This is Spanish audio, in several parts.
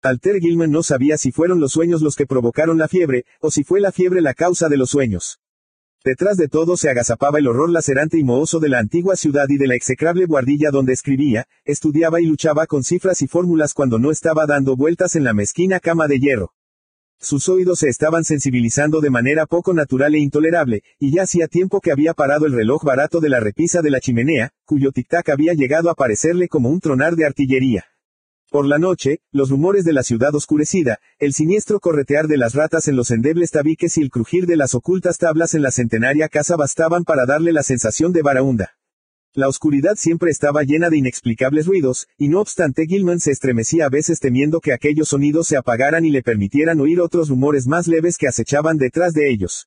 Alter Gilman no sabía si fueron los sueños los que provocaron la fiebre, o si fue la fiebre la causa de los sueños. Detrás de todo se agazapaba el horror lacerante y mohoso de la antigua ciudad y de la execrable buhardilla donde escribía, estudiaba y luchaba con cifras y fórmulas cuando no estaba dando vueltas en la mezquina cama de hierro. Sus oídos se estaban sensibilizando de manera poco natural e intolerable, y ya hacía tiempo que había parado el reloj barato de la repisa de la chimenea, cuyo tic-tac había llegado a parecerle como un tronar de artillería. Por la noche, los rumores de la ciudad oscurecida, el siniestro corretear de las ratas en los endebles tabiques y el crujir de las ocultas tablas en la centenaria casa bastaban para darle la sensación de baraúnda. La oscuridad siempre estaba llena de inexplicables ruidos, y no obstante Gilman se estremecía a veces temiendo que aquellos sonidos se apagaran y le permitieran oír otros rumores más leves que acechaban detrás de ellos.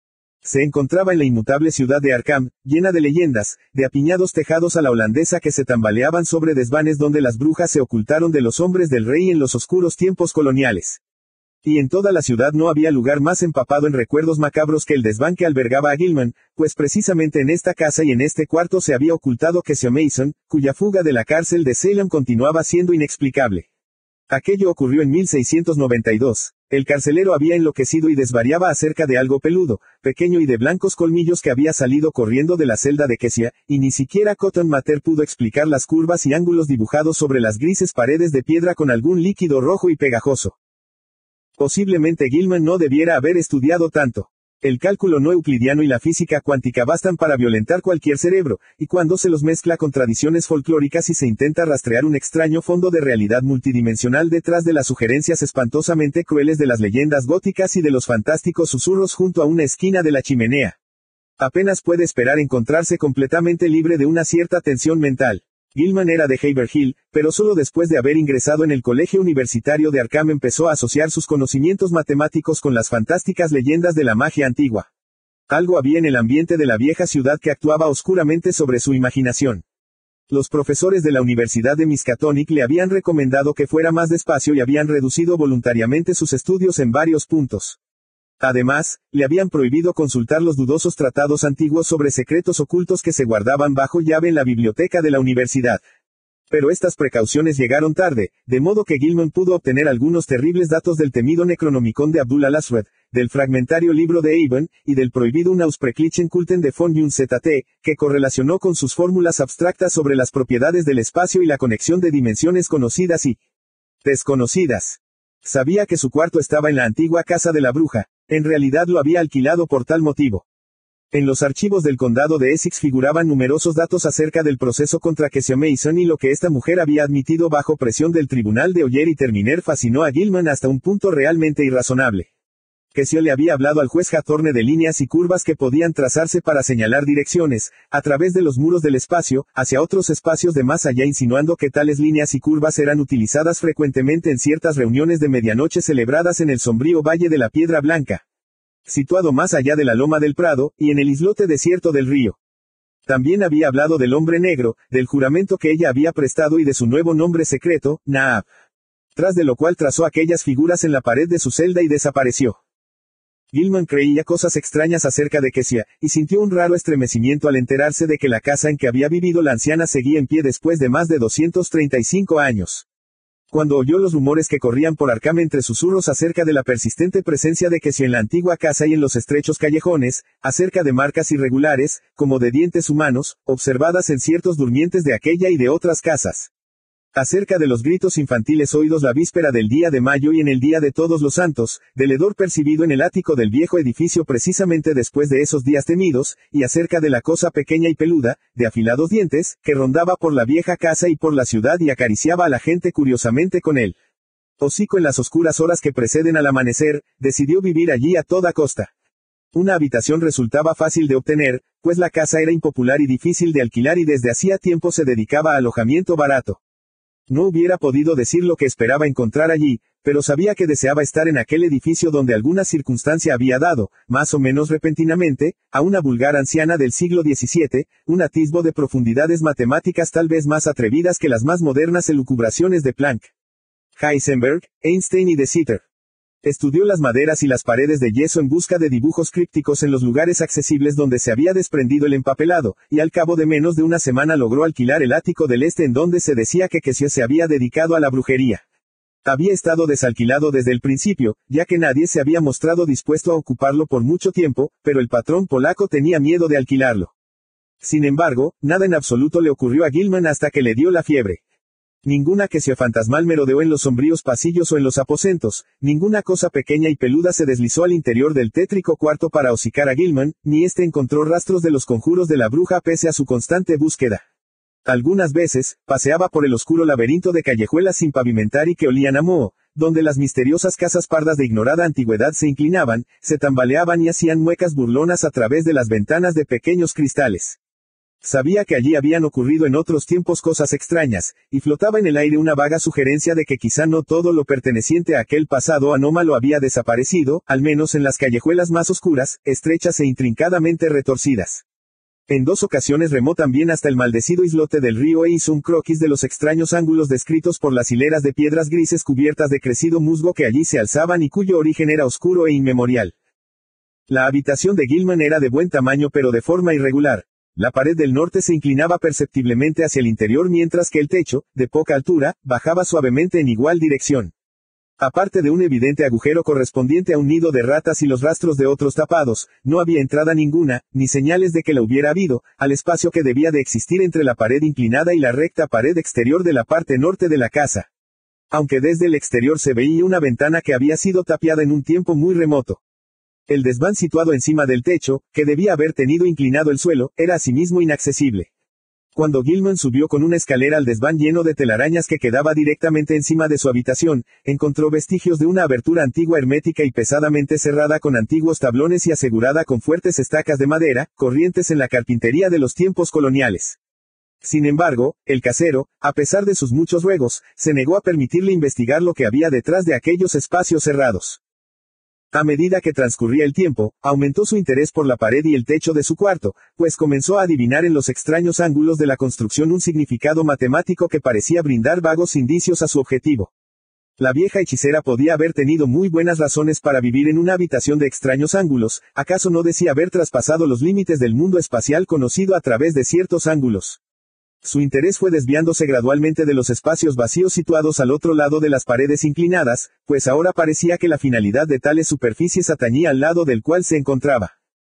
Se encontraba en la inmutable ciudad de Arkham, llena de leyendas, de apiñados tejados a la holandesa que se tambaleaban sobre desvanes donde las brujas se ocultaron de los hombres del rey en los oscuros tiempos coloniales. Y en toda la ciudad no había lugar más empapado en recuerdos macabros que el desván que albergaba a Gilman, pues precisamente en esta casa y en este cuarto se había ocultado Kesia Mason, cuya fuga de la cárcel de Salem continuaba siendo inexplicable. Aquello ocurrió en 1692. El carcelero había enloquecido y desvariaba acerca de algo peludo, pequeño y de blancos colmillos que había salido corriendo de la celda de Kesia, y ni siquiera Cotton Mather pudo explicar las curvas y ángulos dibujados sobre las grises paredes de piedra con algún líquido rojo y pegajoso. Posiblemente Gilman no debiera haber estudiado tanto. El cálculo no euclidiano y la física cuántica bastan para violentar cualquier cerebro, y cuando se los mezcla con tradiciones folclóricas y se intenta rastrear un extraño fondo de realidad multidimensional detrás de las sugerencias espantosamente crueles de las leyendas góticas y de los fantásticos susurros junto a una esquina de la chimenea, apenas puede esperar encontrarse completamente libre de una cierta tensión mental. Gilman era de Haverhill, pero solo después de haber ingresado en el Colegio Universitario de Arkham empezó a asociar sus conocimientos matemáticos con las fantásticas leyendas de la magia antigua. Algo había en el ambiente de la vieja ciudad que actuaba oscuramente sobre su imaginación. Los profesores de la Universidad de Miskatonic le habían recomendado que fuera más despacio y habían reducido voluntariamente sus estudios en varios puntos. Además, le habían prohibido consultar los dudosos tratados antiguos sobre secretos ocultos que se guardaban bajo llave en la biblioteca de la universidad. Pero estas precauciones llegaron tarde, de modo que Gilman pudo obtener algunos terribles datos del temido Necronomicon de Abdul al-Aswad, del fragmentario libro de Avon, y del prohibido Unauspreclichen Kulten de von Jung-ZT, que correlacionó con sus fórmulas abstractas sobre las propiedades del espacio y la conexión de dimensiones conocidas y desconocidas. Sabía que su cuarto estaba en la antigua casa de la bruja. En realidad lo había alquilado por tal motivo. En los archivos del condado de Essex figuraban numerosos datos acerca del proceso contra Kesia Mason y lo que esta mujer había admitido bajo presión del tribunal de Oyer y Terminer fascinó a Gilman hasta un punto realmente irrazonable. Kesia le había hablado al juez Hathorne de líneas y curvas que podían trazarse para señalar direcciones, a través de los muros del espacio, hacia otros espacios de más allá, insinuando que tales líneas y curvas eran utilizadas frecuentemente en ciertas reuniones de medianoche celebradas en el sombrío Valle de la Piedra Blanca, situado más allá de la Loma del Prado, y en el islote desierto del río. También había hablado del hombre negro, del juramento que ella había prestado y de su nuevo nombre secreto, Naab. Tras de lo cual trazó aquellas figuras en la pared de su celda y desapareció. Gilman creía cosas extrañas acerca de Kesia, y sintió un raro estremecimiento al enterarse de que la casa en que había vivido la anciana seguía en pie después de más de 235 años. Cuando oyó los rumores que corrían por Arkham entre susurros acerca de la persistente presencia de Kesia en la antigua casa y en los estrechos callejones, acerca de marcas irregulares, como de dientes humanos, observadas en ciertos durmientes de aquella y de otras casas. Acerca de los gritos infantiles oídos la víspera del día de mayo y en el día de Todos los Santos, del hedor percibido en el ático del viejo edificio precisamente después de esos días temidos, y acerca de la cosa pequeña y peluda, de afilados dientes, que rondaba por la vieja casa y por la ciudad y acariciaba a la gente curiosamente con él. Hocico en las oscuras horas que preceden al amanecer, decidió vivir allí a toda costa. Una habitación resultaba fácil de obtener, pues la casa era impopular y difícil de alquilar y desde hacía tiempo se dedicaba a alojamiento barato. No hubiera podido decir lo que esperaba encontrar allí, pero sabía que deseaba estar en aquel edificio donde alguna circunstancia había dado, más o menos repentinamente, a una vulgar anciana del siglo XVII, un atisbo de profundidades matemáticas tal vez más atrevidas que las más modernas elucubraciones de Planck, Heisenberg, Einstein y de Sitter. Estudió las maderas y las paredes de yeso en busca de dibujos crípticos en los lugares accesibles donde se había desprendido el empapelado, y al cabo de menos de una semana logró alquilar el ático del este en donde se decía que Kesia se había dedicado a la brujería. Había estado desalquilado desde el principio, ya que nadie se había mostrado dispuesto a ocuparlo por mucho tiempo, pero el patrón polaco tenía miedo de alquilarlo. Sin embargo, nada en absoluto le ocurrió a Gilman hasta que le dio la fiebre. Ninguna quesia fantasmal merodeó en los sombríos pasillos o en los aposentos, ninguna cosa pequeña y peluda se deslizó al interior del tétrico cuarto para hocicar a Gilman, ni éste encontró rastros de los conjuros de la bruja pese a su constante búsqueda. Algunas veces, paseaba por el oscuro laberinto de callejuelas sin pavimentar y que olían a moho, donde las misteriosas casas pardas de ignorada antigüedad se inclinaban, se tambaleaban y hacían muecas burlonas a través de las ventanas de pequeños cristales. Sabía que allí habían ocurrido en otros tiempos cosas extrañas, y flotaba en el aire una vaga sugerencia de que quizá no todo lo perteneciente a aquel pasado anómalo había desaparecido, al menos en las callejuelas más oscuras, estrechas e intrincadamente retorcidas. En 2 ocasiones remó también hasta el maldecido islote del río e hizo un croquis de los extraños ángulos descritos por las hileras de piedras grises cubiertas de crecido musgo que allí se alzaban y cuyo origen era oscuro e inmemorial. La habitación de Gilman era de buen tamaño pero de forma irregular. La pared del norte se inclinaba perceptiblemente hacia el interior mientras que el techo, de poca altura, bajaba suavemente en igual dirección. Aparte de un evidente agujero correspondiente a un nido de ratas y los rastros de otros tapados, no había entrada ninguna, ni señales de que la hubiera habido, al espacio que debía de existir entre la pared inclinada y la recta pared exterior de la parte norte de la casa. Aunque desde el exterior se veía una ventana que había sido tapiada en un tiempo muy remoto. El desván situado encima del techo, que debía haber tenido inclinado el suelo, era asimismo inaccesible. Cuando Gilman subió con una escalera al desván lleno de telarañas que quedaba directamente encima de su habitación, encontró vestigios de una abertura antigua hermética y pesadamente cerrada con antiguos tablones y asegurada con fuertes estacas de madera, corrientes en la carpintería de los tiempos coloniales. Sin embargo, el casero, a pesar de sus muchos ruegos, se negó a permitirle investigar lo que había detrás de aquellos espacios cerrados. A medida que transcurría el tiempo, aumentó su interés por la pared y el techo de su cuarto, pues comenzó a adivinar en los extraños ángulos de la construcción un significado matemático que parecía brindar vagos indicios a su objetivo. La vieja hechicera podía haber tenido muy buenas razones para vivir en una habitación de extraños ángulos, ¿acaso no decía haber traspasado los límites del mundo espacial conocido a través de ciertos ángulos? Su interés fue desviándose gradualmente de los espacios vacíos situados al otro lado de las paredes inclinadas, pues ahora parecía que la finalidad de tales superficies atañía al lado del cual se encontraba.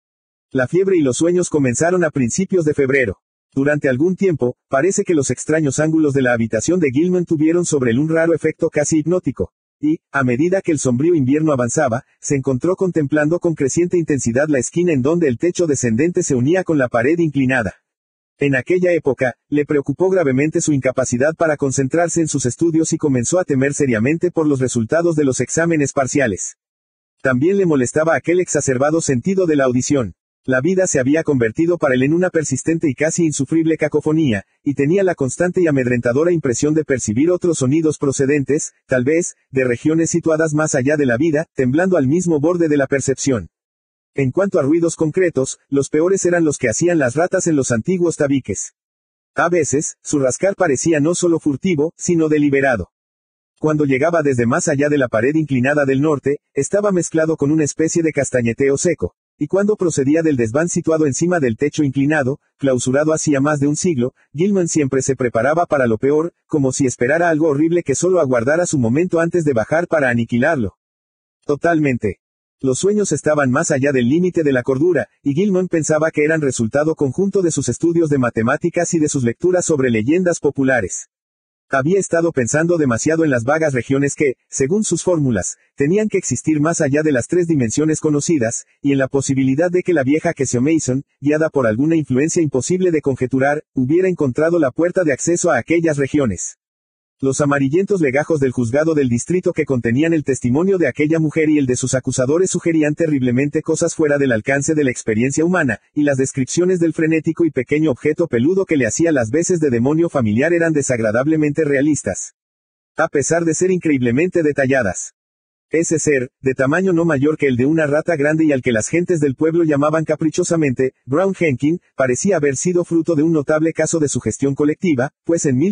La fiebre y los sueños comenzaron a principios de febrero. Durante algún tiempo, parece que los extraños ángulos de la habitación de Gilman tuvieron sobre él un raro efecto casi hipnótico, y, a medida que el sombrío invierno avanzaba, se encontró contemplando con creciente intensidad la esquina en donde el techo descendente se unía con la pared inclinada. En aquella época, le preocupó gravemente su incapacidad para concentrarse en sus estudios y comenzó a temer seriamente por los resultados de los exámenes parciales. También le molestaba aquel exacerbado sentido de la audición. La vida se había convertido para él en una persistente y casi insufrible cacofonía, y tenía la constante y amedrentadora impresión de percibir otros sonidos procedentes, tal vez, de regiones situadas más allá de la vida, temblando al mismo borde de la percepción. En cuanto a ruidos concretos, los peores eran los que hacían las ratas en los antiguos tabiques. A veces, su rascar parecía no solo furtivo, sino deliberado. Cuando llegaba desde más allá de la pared inclinada del norte, estaba mezclado con una especie de castañeteo seco, y cuando procedía del desván situado encima del techo inclinado, clausurado hacía más de un siglo, Gilman siempre se preparaba para lo peor, como si esperara algo horrible que solo aguardara su momento antes de bajar para aniquilarlo. Totalmente. Los sueños estaban más allá del límite de la cordura, y Gilman pensaba que eran resultado conjunto de sus estudios de matemáticas y de sus lecturas sobre leyendas populares. Había estado pensando demasiado en las vagas regiones que, según sus fórmulas, tenían que existir más allá de las 3 dimensiones conocidas, y en la posibilidad de que la vieja Kesio Mason, guiada por alguna influencia imposible de conjeturar, hubiera encontrado la puerta de acceso a aquellas regiones. Los amarillentos legajos del juzgado del distrito que contenían el testimonio de aquella mujer y el de sus acusadores sugerían terriblemente cosas fuera del alcance de la experiencia humana, y las descripciones del frenético y pequeño objeto peludo que le hacía las veces de demonio familiar eran desagradablemente realistas. A pesar de ser increíblemente detalladas. Ese ser, de tamaño no mayor que el de una rata grande y al que las gentes del pueblo llamaban caprichosamente, Brown Henkin, parecía haber sido fruto de un notable caso de sugestión colectiva, pues en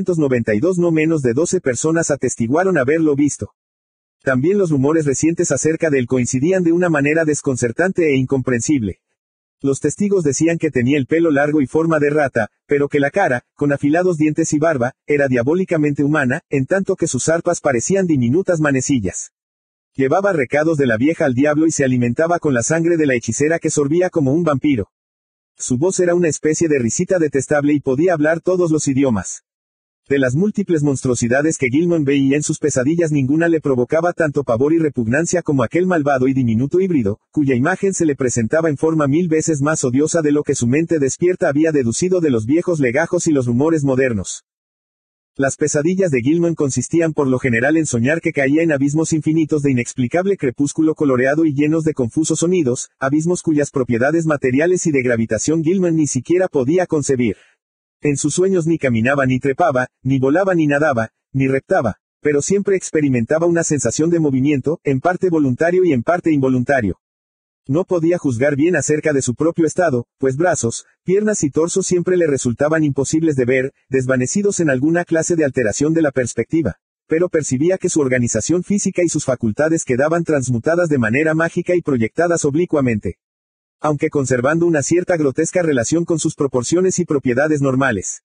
1692 no menos de 12 personas atestiguaron haberlo visto. También los rumores recientes acerca de él coincidían de una manera desconcertante e incomprensible. Los testigos decían que tenía el pelo largo y forma de rata, pero que la cara, con afilados dientes y barba, era diabólicamente humana, en tanto que sus arpas parecían diminutas manecillas. Llevaba recados de la vieja al diablo y se alimentaba con la sangre de la hechicera que sorbía como un vampiro. Su voz era una especie de risita detestable y podía hablar todos los idiomas. De las múltiples monstruosidades que Gilman veía en sus pesadillas, ninguna le provocaba tanto pavor y repugnancia como aquel malvado y diminuto híbrido, cuya imagen se le presentaba en forma 1000 veces más odiosa de lo que su mente despierta había deducido de los viejos legajos y los rumores modernos. Las pesadillas de Gilman consistían por lo general en soñar que caía en abismos infinitos de inexplicable crepúsculo coloreado y llenos de confusos sonidos, abismos cuyas propiedades materiales y de gravitación Gilman ni siquiera podía concebir. En sus sueños ni caminaba ni trepaba, ni volaba ni nadaba, ni reptaba, pero siempre experimentaba una sensación de movimiento, en parte voluntario y en parte involuntario. No podía juzgar bien acerca de su propio estado, pues brazos, piernas y torso siempre le resultaban imposibles de ver, desvanecidos en alguna clase de alteración de la perspectiva. Pero percibía que su organización física y sus facultades quedaban transmutadas de manera mágica y proyectadas oblicuamente, aunque conservando una cierta grotesca relación con sus proporciones y propiedades normales.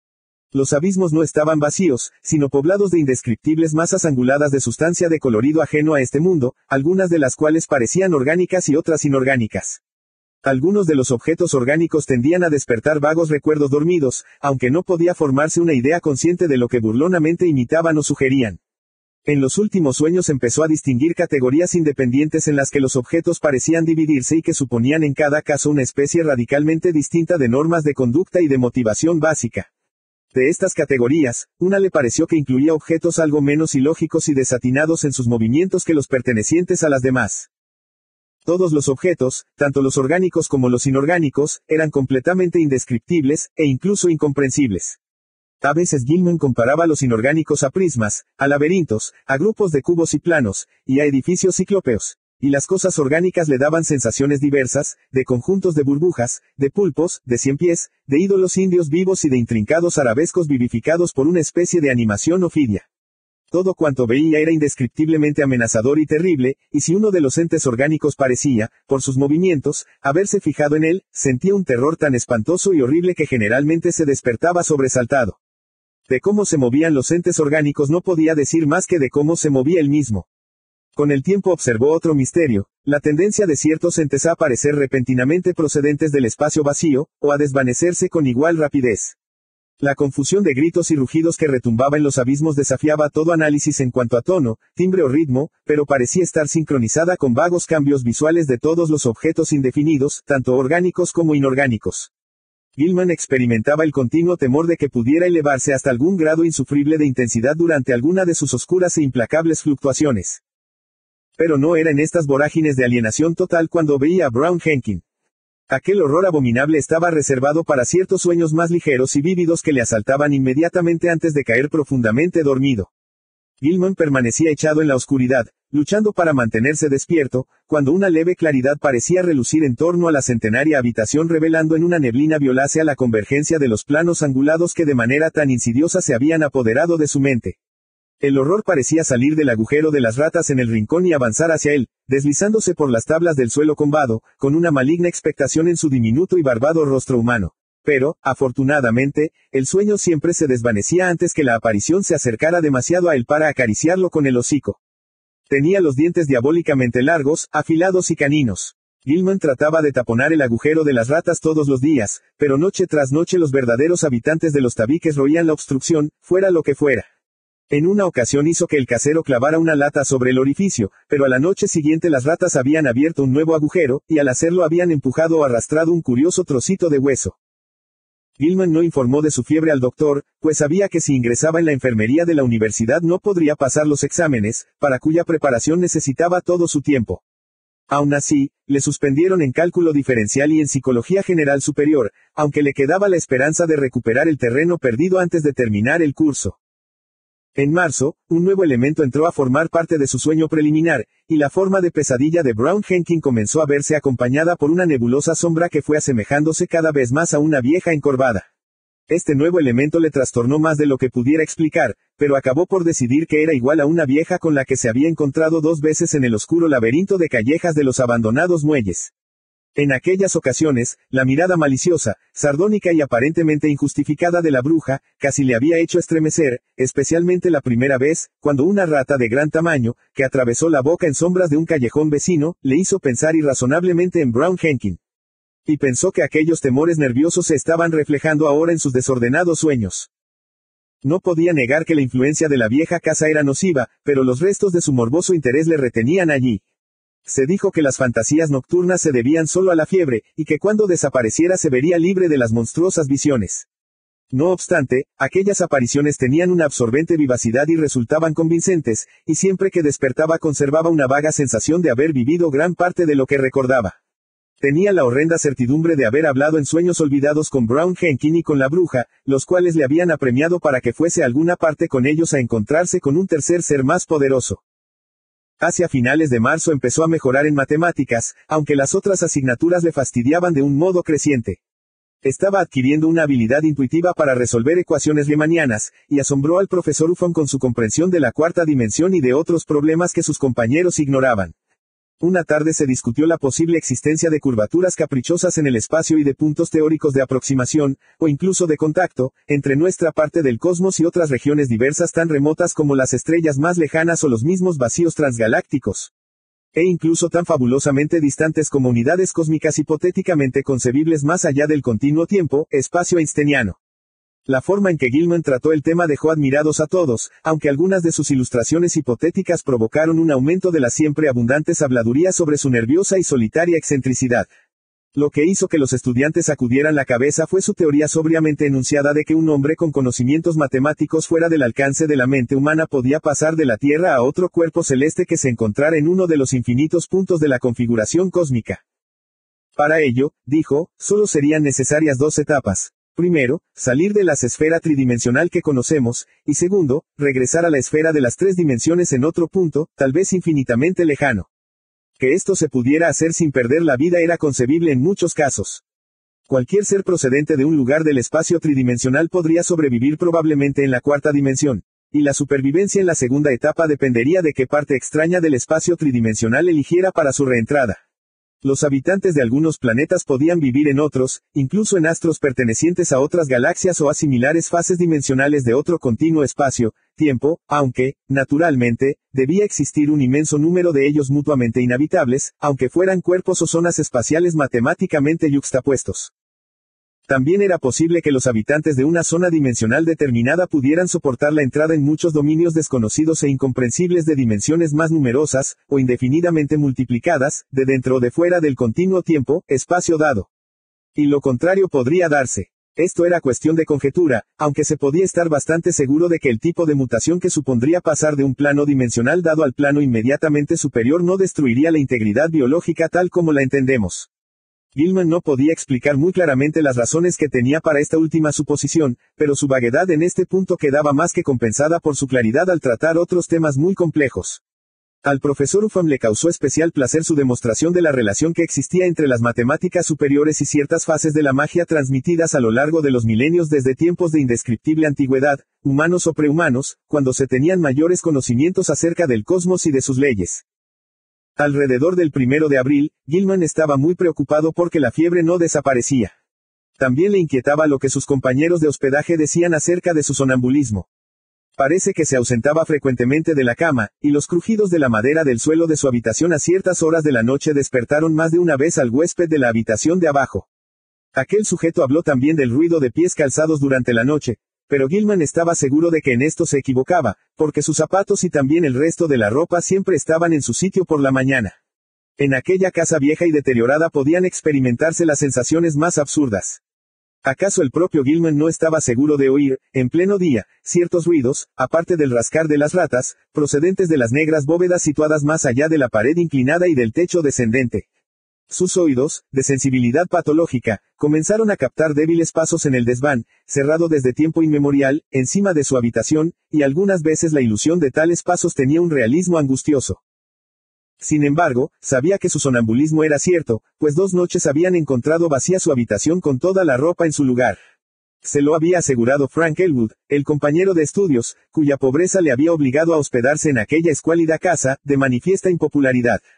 Los abismos no estaban vacíos, sino poblados de indescriptibles masas anguladas de sustancia de colorido ajeno a este mundo, algunas de las cuales parecían orgánicas y otras inorgánicas. Algunos de los objetos orgánicos tendían a despertar vagos recuerdos dormidos, aunque no podía formarse una idea consciente de lo que burlonamente imitaban o sugerían. En los últimos sueños empezó a distinguir categorías independientes en las que los objetos parecían dividirse y que suponían en cada caso una especie radicalmente distinta de normas de conducta y de motivación básica. De estas categorías, una le pareció que incluía objetos algo menos ilógicos y desatinados en sus movimientos que los pertenecientes a las demás. Todos los objetos, tanto los orgánicos como los inorgánicos, eran completamente indescriptibles, e incluso incomprensibles. A veces Gilman comparaba los inorgánicos a prismas, a laberintos, a grupos de cubos y planos, y a edificios ciclópeos. Y las cosas orgánicas le daban sensaciones diversas, de conjuntos de burbujas, de pulpos, de ciempiés, de ídolos indios vivos y de intrincados arabescos vivificados por una especie de animación ofidia. Todo cuanto veía era indescriptiblemente amenazador y terrible, y si uno de los entes orgánicos parecía, por sus movimientos, haberse fijado en él, sentía un terror tan espantoso y horrible que generalmente se despertaba sobresaltado. De cómo se movían los entes orgánicos no podía decir más que de cómo se movía él mismo. Con el tiempo observó otro misterio, la tendencia de ciertos entes a aparecer repentinamente procedentes del espacio vacío, o a desvanecerse con igual rapidez. La confusión de gritos y rugidos que retumbaba en los abismos desafiaba todo análisis en cuanto a tono, timbre o ritmo, pero parecía estar sincronizada con vagos cambios visuales de todos los objetos indefinidos, tanto orgánicos como inorgánicos. Gilman experimentaba el continuo temor de que pudiera elevarse hasta algún grado insufrible de intensidad durante alguna de sus oscuras e implacables fluctuaciones. Pero no era en estas vorágines de alienación total cuando veía a Brown Henkin. Aquel horror abominable estaba reservado para ciertos sueños más ligeros y vívidos que le asaltaban inmediatamente antes de caer profundamente dormido. Gilman permanecía echado en la oscuridad, luchando para mantenerse despierto, cuando una leve claridad parecía relucir en torno a la centenaria habitación revelando en una neblina violácea la convergencia de los planos angulados que de manera tan insidiosa se habían apoderado de su mente. El horror parecía salir del agujero de las ratas en el rincón y avanzar hacia él, deslizándose por las tablas del suelo combado, con una maligna expectación en su diminuto y barbado rostro humano. Pero, afortunadamente, el sueño siempre se desvanecía antes que la aparición se acercara demasiado a él para acariciarlo con el hocico. Tenía los dientes diabólicamente largos, afilados y caninos. Gilman trataba de taponar el agujero de las ratas todos los días, pero noche tras noche los verdaderos habitantes de los tabiques roían la obstrucción, fuera lo que fuera. En una ocasión hizo que el casero clavara una lata sobre el orificio, pero a la noche siguiente las ratas habían abierto un nuevo agujero, y al hacerlo habían empujado o arrastrado un curioso trocito de hueso. Gilman no informó de su fiebre al doctor, pues sabía que si ingresaba en la enfermería de la universidad no podría pasar los exámenes, para cuya preparación necesitaba todo su tiempo. Aún así, le suspendieron en cálculo diferencial y en psicología general superior, aunque le quedaba la esperanza de recuperar el terreno perdido antes de terminar el curso. En marzo, un nuevo elemento entró a formar parte de su sueño preliminar, y la forma de pesadilla de Brown Henkin comenzó a verse acompañada por una nebulosa sombra que fue asemejándose cada vez más a una vieja encorvada. Este nuevo elemento le trastornó más de lo que pudiera explicar, pero acabó por decidir que era igual a una vieja con la que se había encontrado 2 veces en el oscuro laberinto de callejas de los abandonados muelles. En aquellas ocasiones, la mirada maliciosa, sardónica y aparentemente injustificada de la bruja, casi le había hecho estremecer, especialmente la primera vez, cuando una rata de gran tamaño, que atravesó la boca en sombras de un callejón vecino, le hizo pensar irrazonablemente en Brown Henkin. Y pensó que aquellos temores nerviosos se estaban reflejando ahora en sus desordenados sueños. No podía negar que la influencia de la vieja casa era nociva, pero los restos de su morboso interés le retenían allí. Se dijo que las fantasías nocturnas se debían solo a la fiebre, y que cuando desapareciera se vería libre de las monstruosas visiones. No obstante, aquellas apariciones tenían una absorbente vivacidad y resultaban convincentes, y siempre que despertaba conservaba una vaga sensación de haber vivido gran parte de lo que recordaba. Tenía la horrenda certidumbre de haber hablado en sueños olvidados con Brown Henkin y con la bruja, los cuales le habían apremiado para que fuese a alguna parte con ellos a encontrarse con un tercer ser más poderoso. Hacia finales de marzo empezó a mejorar en matemáticas, aunque las otras asignaturas le fastidiaban de un modo creciente. Estaba adquiriendo una habilidad intuitiva para resolver ecuaciones riemannianas, y asombró al profesor Ufon con su comprensión de la cuarta dimensión y de otros problemas que sus compañeros ignoraban. Una tarde se discutió la posible existencia de curvaturas caprichosas en el espacio y de puntos teóricos de aproximación, o incluso de contacto, entre nuestra parte del cosmos y otras regiones diversas tan remotas como las estrellas más lejanas o los mismos vacíos transgalácticos. E incluso tan fabulosamente distantes como unidades cósmicas hipotéticamente concebibles más allá del continuo tiempo, espacio einsteiniano. La forma en que Gilman trató el tema dejó admirados a todos, aunque algunas de sus ilustraciones hipotéticas provocaron un aumento de las siempre abundantes habladurías sobre su nerviosa y solitaria excentricidad. Lo que hizo que los estudiantes sacudieran la cabeza fue su teoría sobriamente enunciada de que un hombre con conocimientos matemáticos fuera del alcance de la mente humana podía pasar de la Tierra a otro cuerpo celeste que se encontrara en uno de los infinitos puntos de la configuración cósmica. Para ello, dijo, solo serían necesarias dos etapas. Primero, salir de la esfera tridimensional que conocemos, y segundo, regresar a la esfera de las tres dimensiones en otro punto, tal vez infinitamente lejano. Que esto se pudiera hacer sin perder la vida era concebible en muchos casos. Cualquier ser procedente de un lugar del espacio tridimensional podría sobrevivir probablemente en la cuarta dimensión, y la supervivencia en la segunda etapa dependería de qué parte extraña del espacio tridimensional eligiera para su reentrada. Los habitantes de algunos planetas podían vivir en otros, incluso en astros pertenecientes a otras galaxias o a similares fases dimensionales de otro continuo espacio-tiempo, aunque, naturalmente, debía existir un inmenso número de ellos mutuamente inhabitables, aunque fueran cuerpos o zonas espaciales matemáticamente yuxtapuestos. También era posible que los habitantes de una zona dimensional determinada pudieran soportar la entrada en muchos dominios desconocidos e incomprensibles de dimensiones más numerosas, o indefinidamente multiplicadas, de dentro o de fuera del continuo tiempo, espacio dado. Y lo contrario podría darse. Esto era cuestión de conjetura, aunque se podía estar bastante seguro de que el tipo de mutación que supondría pasar de un plano dimensional dado al plano inmediatamente superior no destruiría la integridad biológica tal como la entendemos. Gilman no podía explicar muy claramente las razones que tenía para esta última suposición, pero su vaguedad en este punto quedaba más que compensada por su claridad al tratar otros temas muy complejos. Al profesor Ufam le causó especial placer su demostración de la relación que existía entre las matemáticas superiores y ciertas fases de la magia transmitidas a lo largo de los milenios desde tiempos de indescriptible antigüedad, humanos o prehumanos, cuando se tenían mayores conocimientos acerca del cosmos y de sus leyes. Alrededor del 1 de abril, Gilman estaba muy preocupado porque la fiebre no desaparecía. También le inquietaba lo que sus compañeros de hospedaje decían acerca de su sonambulismo. Parece que se ausentaba frecuentemente de la cama, y los crujidos de la madera del suelo de su habitación a ciertas horas de la noche despertaron más de una vez al huésped de la habitación de abajo. Aquel sujeto habló también del ruido de pies calzados durante la noche, pero Gilman estaba seguro de que en esto se equivocaba, porque sus zapatos y también el resto de la ropa siempre estaban en su sitio por la mañana. En aquella casa vieja y deteriorada podían experimentarse las sensaciones más absurdas. ¿Acaso el propio Gilman no estaba seguro de oír, en pleno día, ciertos ruidos, aparte del rascar de las ratas, procedentes de las negras bóvedas situadas más allá de la pared inclinada y del techo descendente? Sus oídos, de sensibilidad patológica, comenzaron a captar débiles pasos en el desván, cerrado desde tiempo inmemorial, encima de su habitación, y algunas veces la ilusión de tales pasos tenía un realismo angustioso. Sin embargo, sabía que su sonambulismo era cierto, pues 2 noches habían encontrado vacía su habitación con toda la ropa en su lugar. Se lo había asegurado Frank Elwood, el compañero de estudios, cuya pobreza le había obligado a hospedarse en aquella escuálida casa, de manifiesta impopularidad.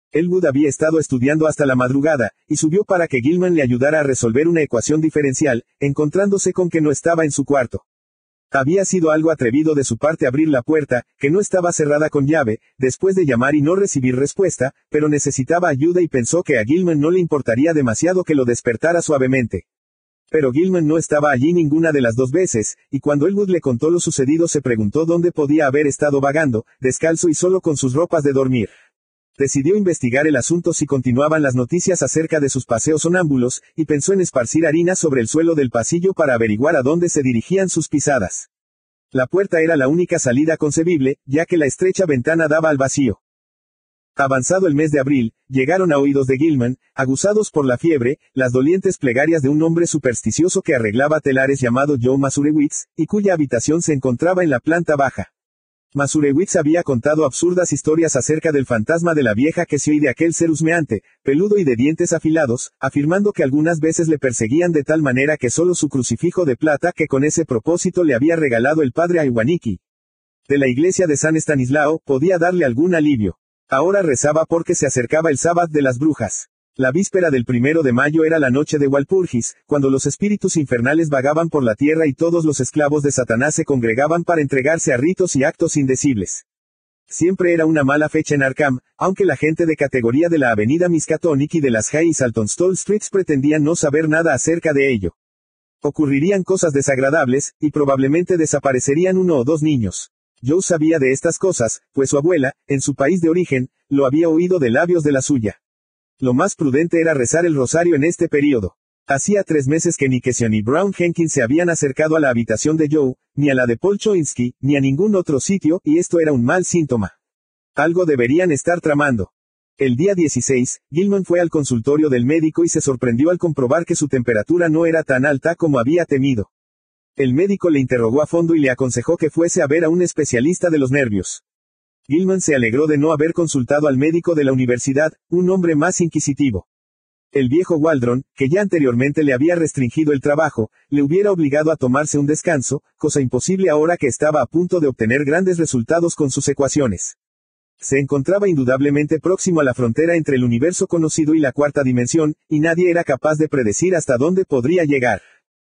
Elwood había estado estudiando hasta la madrugada, y subió para que Gilman le ayudara a resolver una ecuación diferencial, encontrándose con que no estaba en su cuarto. Había sido algo atrevido de su parte abrir la puerta, que no estaba cerrada con llave, después de llamar y no recibir respuesta, pero necesitaba ayuda y pensó que a Gilman no le importaría demasiado que lo despertara suavemente. Pero Gilman no estaba allí ninguna de las dos veces, y cuando Elwood le contó lo sucedido se preguntó dónde podía haber estado vagando, descalzo y solo con sus ropas de dormir. Decidió investigar el asunto si continuaban las noticias acerca de sus paseos sonámbulos, y pensó en esparcir harina sobre el suelo del pasillo para averiguar a dónde se dirigían sus pisadas. La puerta era la única salida concebible, ya que la estrecha ventana daba al vacío. Avanzado el mes de abril, llegaron a oídos de Gilman, aguzados por la fiebre, las dolientes plegarias de un hombre supersticioso que arreglaba telares llamado Joe Masurewicz, y cuya habitación se encontraba en la planta baja. Masurewicz había contado absurdas historias acerca del fantasma de la vieja que se oye de aquel ser husmeante, peludo y de dientes afilados, afirmando que algunas veces le perseguían de tal manera que solo su crucifijo de plata que con ese propósito le había regalado el padre Aiwaniki de la iglesia de San Estanislao, podía darle algún alivio. Ahora rezaba porque se acercaba el sábado de las brujas. La víspera del 1 de mayo era la noche de Walpurgis, cuando los espíritus infernales vagaban por la tierra y todos los esclavos de Satanás se congregaban para entregarse a ritos y actos indecibles. Siempre era una mala fecha en Arkham, aunque la gente de categoría de la avenida Miskatonic y de las High y Saltonstall Streets pretendían no saber nada acerca de ello. Ocurrirían cosas desagradables, y probablemente desaparecerían 1 o 2 niños. Joe sabía de estas cosas, pues su abuela, en su país de origen, lo había oído de labios de la suya. Lo más prudente era rezar el rosario en este período. Hacía 3 meses que ni Kession ni Brown Jenkins se habían acercado a la habitación de Joe, ni a la de Paul Choinsky, ni a ningún otro sitio, y esto era un mal síntoma. Algo deberían estar tramando. El día 16, Gilman fue al consultorio del médico y se sorprendió al comprobar que su temperatura no era tan alta como había temido. El médico le interrogó a fondo y le aconsejó que fuese a ver a un especialista de los nervios. Gilman se alegró de no haber consultado al médico de la universidad, un hombre más inquisitivo. El viejo Waldron, que ya anteriormente le había restringido el trabajo, le hubiera obligado a tomarse un descanso, cosa imposible ahora que estaba a punto de obtener grandes resultados con sus ecuaciones. Se encontraba indudablemente próximo a la frontera entre el universo conocido y la cuarta dimensión, y nadie era capaz de predecir hasta dónde podría llegar.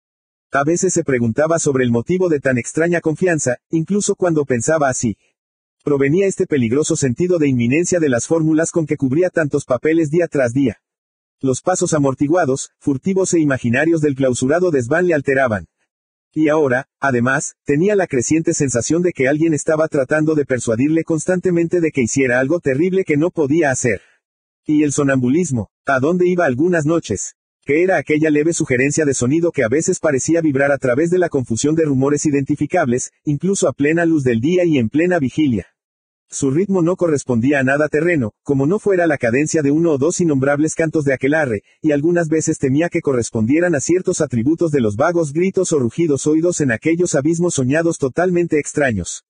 A veces se preguntaba sobre el motivo de tan extraña confianza, incluso cuando pensaba así. Provenía este peligroso sentido de inminencia de las fórmulas con que cubría tantos papeles día tras día. Los pasos amortiguados, furtivos e imaginarios del clausurado desván le alteraban. Y ahora, además, tenía la creciente sensación de que alguien estaba tratando de persuadirle constantemente de que hiciera algo terrible que no podía hacer. Y el sonambulismo, ¿a dónde iba algunas noches? Que era aquella leve sugerencia de sonido que a veces parecía vibrar a través de la confusión de rumores identificables, incluso a plena luz del día y en plena vigilia. Su ritmo no correspondía a nada terreno, como no fuera la cadencia de 1 o 2 innombrables cantos de aquelarre, y algunas veces temía que correspondieran a ciertos atributos de los vagos gritos o rugidos oídos en aquellos abismos soñados totalmente extraños.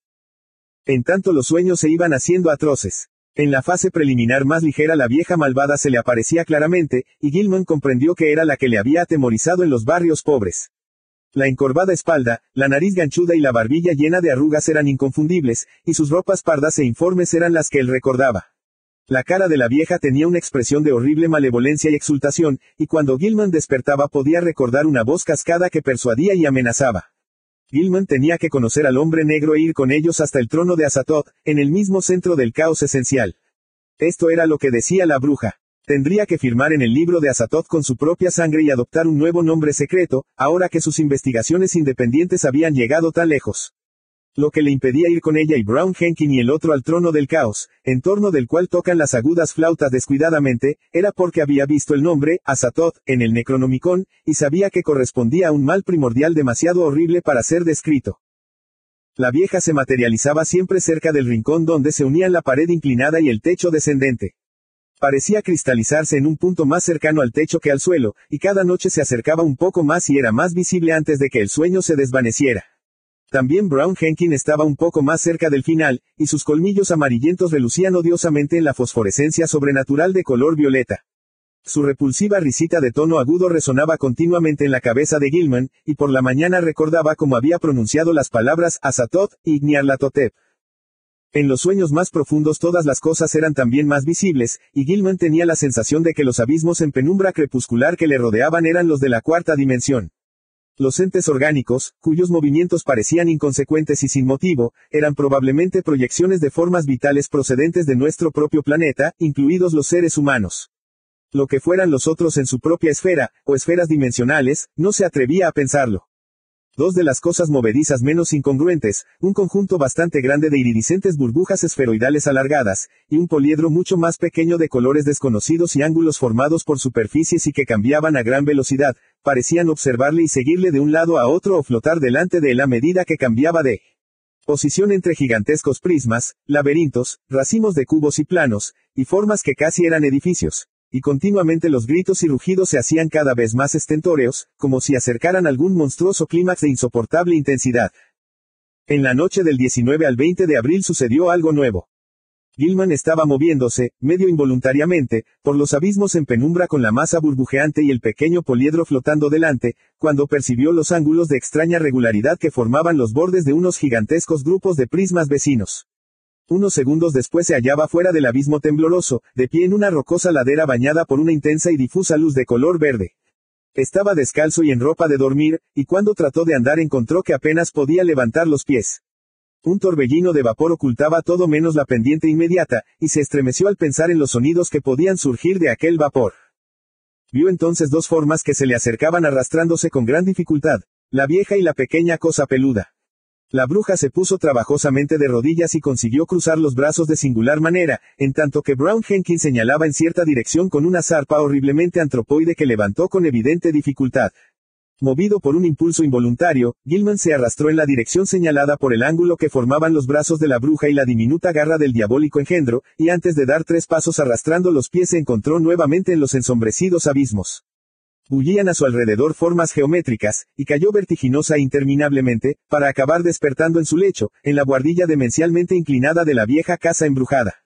En tanto los sueños se iban haciendo atroces. En la fase preliminar más ligera la vieja malvada se le aparecía claramente, y Gilman comprendió que era la que le había atemorizado en los barrios pobres. La encorvada espalda, la nariz ganchuda y la barbilla llena de arrugas eran inconfundibles, y sus ropas pardas e informes eran las que él recordaba. La cara de la vieja tenía una expresión de horrible malevolencia y exultación, y cuando Gilman despertaba podía recordar una voz cascada que persuadía y amenazaba. Gilman tenía que conocer al hombre negro e ir con ellos hasta el trono de Azathoth, en el mismo centro del caos esencial. Esto era lo que decía la bruja. Tendría que firmar en el libro de Azathoth con su propia sangre y adoptar un nuevo nombre secreto, ahora que sus investigaciones independientes habían llegado tan lejos. Lo que le impedía ir con ella y Brown Jenkins y el otro al trono del caos, en torno del cual tocan las agudas flautas descuidadamente, era porque había visto el nombre, Azathoth, en el Necronomicon, y sabía que correspondía a un mal primordial demasiado horrible para ser descrito. La vieja se materializaba siempre cerca del rincón donde se unían la pared inclinada y el techo descendente. Parecía cristalizarse en un punto más cercano al techo que al suelo, y cada noche se acercaba un poco más y era más visible antes de que el sueño se desvaneciera. También Brown Jenkins estaba un poco más cerca del final, y sus colmillos amarillentos relucían odiosamente en la fosforescencia sobrenatural de color violeta. Su repulsiva risita de tono agudo resonaba continuamente en la cabeza de Gilman, y por la mañana recordaba cómo había pronunciado las palabras Azathoth y Nyarlathotep. En los sueños más profundos todas las cosas eran también más visibles, y Gilman tenía la sensación de que los abismos en penumbra crepuscular que le rodeaban eran los de la cuarta dimensión. Los entes orgánicos, cuyos movimientos parecían inconsecuentes y sin motivo, eran probablemente proyecciones de formas vitales procedentes de nuestro propio planeta, incluidos los seres humanos. Lo que fueran los otros en su propia esfera, o esferas dimensionales, no se atrevía a pensarlo. Dos de las cosas movedizas menos incongruentes, un conjunto bastante grande de iridiscentes burbujas esferoidales alargadas, y un poliedro mucho más pequeño de colores desconocidos y ángulos formados por superficies y que cambiaban a gran velocidad, parecían observarle y seguirle de un lado a otro o flotar delante de él a medida que cambiaba de posición entre gigantescos prismas, laberintos, racimos de cubos y planos, y formas que casi eran edificios. Y continuamente los gritos y rugidos se hacían cada vez más estentóreos, como si acercaran algún monstruoso clímax de insoportable intensidad. En la noche del 19 al 20 de abril sucedió algo nuevo. Gilman estaba moviéndose, medio involuntariamente, por los abismos en penumbra con la masa burbujeante y el pequeño poliedro flotando delante, cuando percibió los ángulos de extraña regularidad que formaban los bordes de unos gigantescos grupos de prismas vecinos. Unos segundos después se hallaba fuera del abismo tembloroso, de pie en una rocosa ladera bañada por una intensa y difusa luz de color verde. Estaba descalzo y en ropa de dormir, y cuando trató de andar encontró que apenas podía levantar los pies. Un torbellino de vapor ocultaba todo menos la pendiente inmediata, y se estremeció al pensar en los sonidos que podían surgir de aquel vapor. Vio entonces dos formas que se le acercaban arrastrándose con gran dificultad, la vieja y la pequeña cosa peluda. La bruja se puso trabajosamente de rodillas y consiguió cruzar los brazos de singular manera, en tanto que Brown Jenkins señalaba en cierta dirección con una zarpa horriblemente antropoide que levantó con evidente dificultad. Movido por un impulso involuntario, Gilman se arrastró en la dirección señalada por el ángulo que formaban los brazos de la bruja y la diminuta garra del diabólico engendro, y antes de dar 3 pasos arrastrando los pies se encontró nuevamente en los ensombrecidos abismos. Bullían a su alrededor formas geométricas, y cayó vertiginosa e interminablemente, para acabar despertando en su lecho, en la buhardilla demencialmente inclinada de la vieja casa embrujada.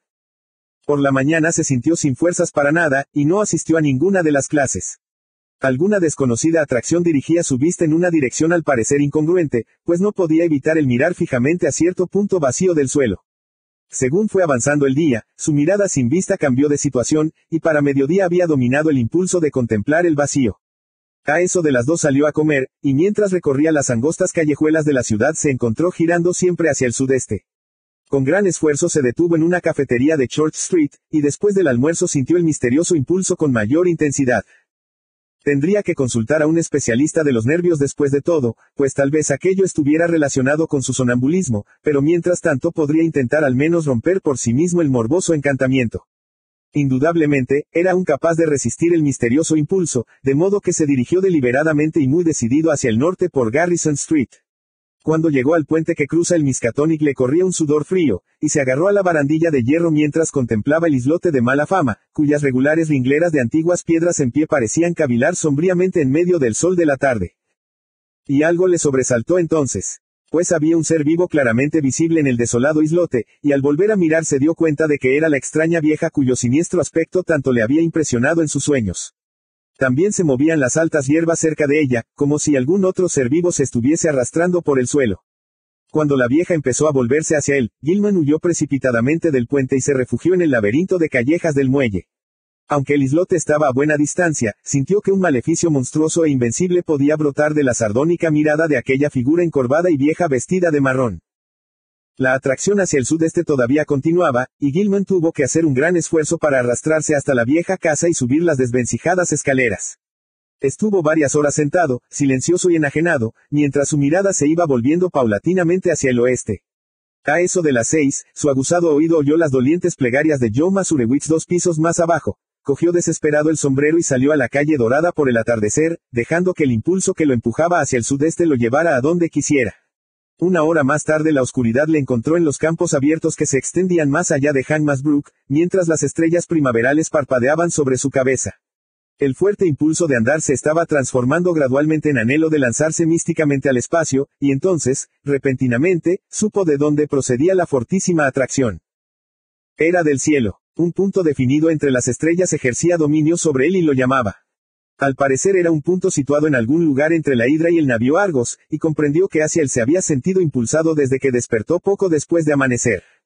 Por la mañana se sintió sin fuerzas para nada, y no asistió a ninguna de las clases. Alguna desconocida atracción dirigía su vista en una dirección al parecer incongruente, pues no podía evitar el mirar fijamente a cierto punto vacío del suelo. Según fue avanzando el día, su mirada sin vista cambió de situación, y para mediodía había dominado el impulso de contemplar el vacío. A eso de las 2 salió a comer, y mientras recorría las angostas callejuelas de la ciudad se encontró girando siempre hacia el sudeste. Con gran esfuerzo se detuvo en una cafetería de Church Street, y después del almuerzo sintió el misterioso impulso con mayor intensidad. Tendría que consultar a un especialista de los nervios después de todo, pues tal vez aquello estuviera relacionado con su sonambulismo, pero mientras tanto podría intentar al menos romper por sí mismo el morboso encantamiento. Indudablemente, era aún capaz de resistir el misterioso impulso, de modo que se dirigió deliberadamente y muy decidido hacia el norte por Garrison Street. Cuando llegó al puente que cruza el Miskatonic le corría un sudor frío, y se agarró a la barandilla de hierro mientras contemplaba el islote de mala fama, cuyas regulares ringleras de antiguas piedras en pie parecían cavilar sombríamente en medio del sol de la tarde. Y algo le sobresaltó entonces. Pues había un ser vivo claramente visible en el desolado islote, y al volver a mirar se dio cuenta de que era la extraña vieja cuyo siniestro aspecto tanto le había impresionado en sus sueños. También se movían las altas hierbas cerca de ella, como si algún otro ser vivo se estuviese arrastrando por el suelo. Cuando la vieja empezó a volverse hacia él, Gilman huyó precipitadamente del puente y se refugió en el laberinto de callejas del muelle. Aunque el islote estaba a buena distancia, sintió que un maleficio monstruoso e invencible podía brotar de la sardónica mirada de aquella figura encorvada y vieja vestida de marrón. La atracción hacia el sudeste todavía continuaba, y Gilman tuvo que hacer un gran esfuerzo para arrastrarse hasta la vieja casa y subir las desvencijadas escaleras. Estuvo varias horas sentado, silencioso y enajenado, mientras su mirada se iba volviendo paulatinamente hacia el oeste. A eso de las 6, su aguzado oído oyó las dolientes plegarias de Joe Masurewicz 2 pisos más abajo. Cogió desesperado el sombrero y salió a la calle dorada por el atardecer, dejando que el impulso que lo empujaba hacia el sudeste lo llevara a donde quisiera. Una hora más tarde la oscuridad le encontró en los campos abiertos que se extendían más allá de Hangmasbrook, mientras las estrellas primaverales parpadeaban sobre su cabeza. El fuerte impulso de andar se estaba transformando gradualmente en anhelo de lanzarse místicamente al espacio, y entonces, repentinamente, supo de dónde procedía la fortísima atracción. Era del cielo. Un punto definido entre las estrellas ejercía dominio sobre él y lo llamaba. Al parecer era un punto situado en algún lugar entre la Hidra y el navío Argos, y comprendió que hacia él se había sentido impulsado desde que despertó poco después de amanecer.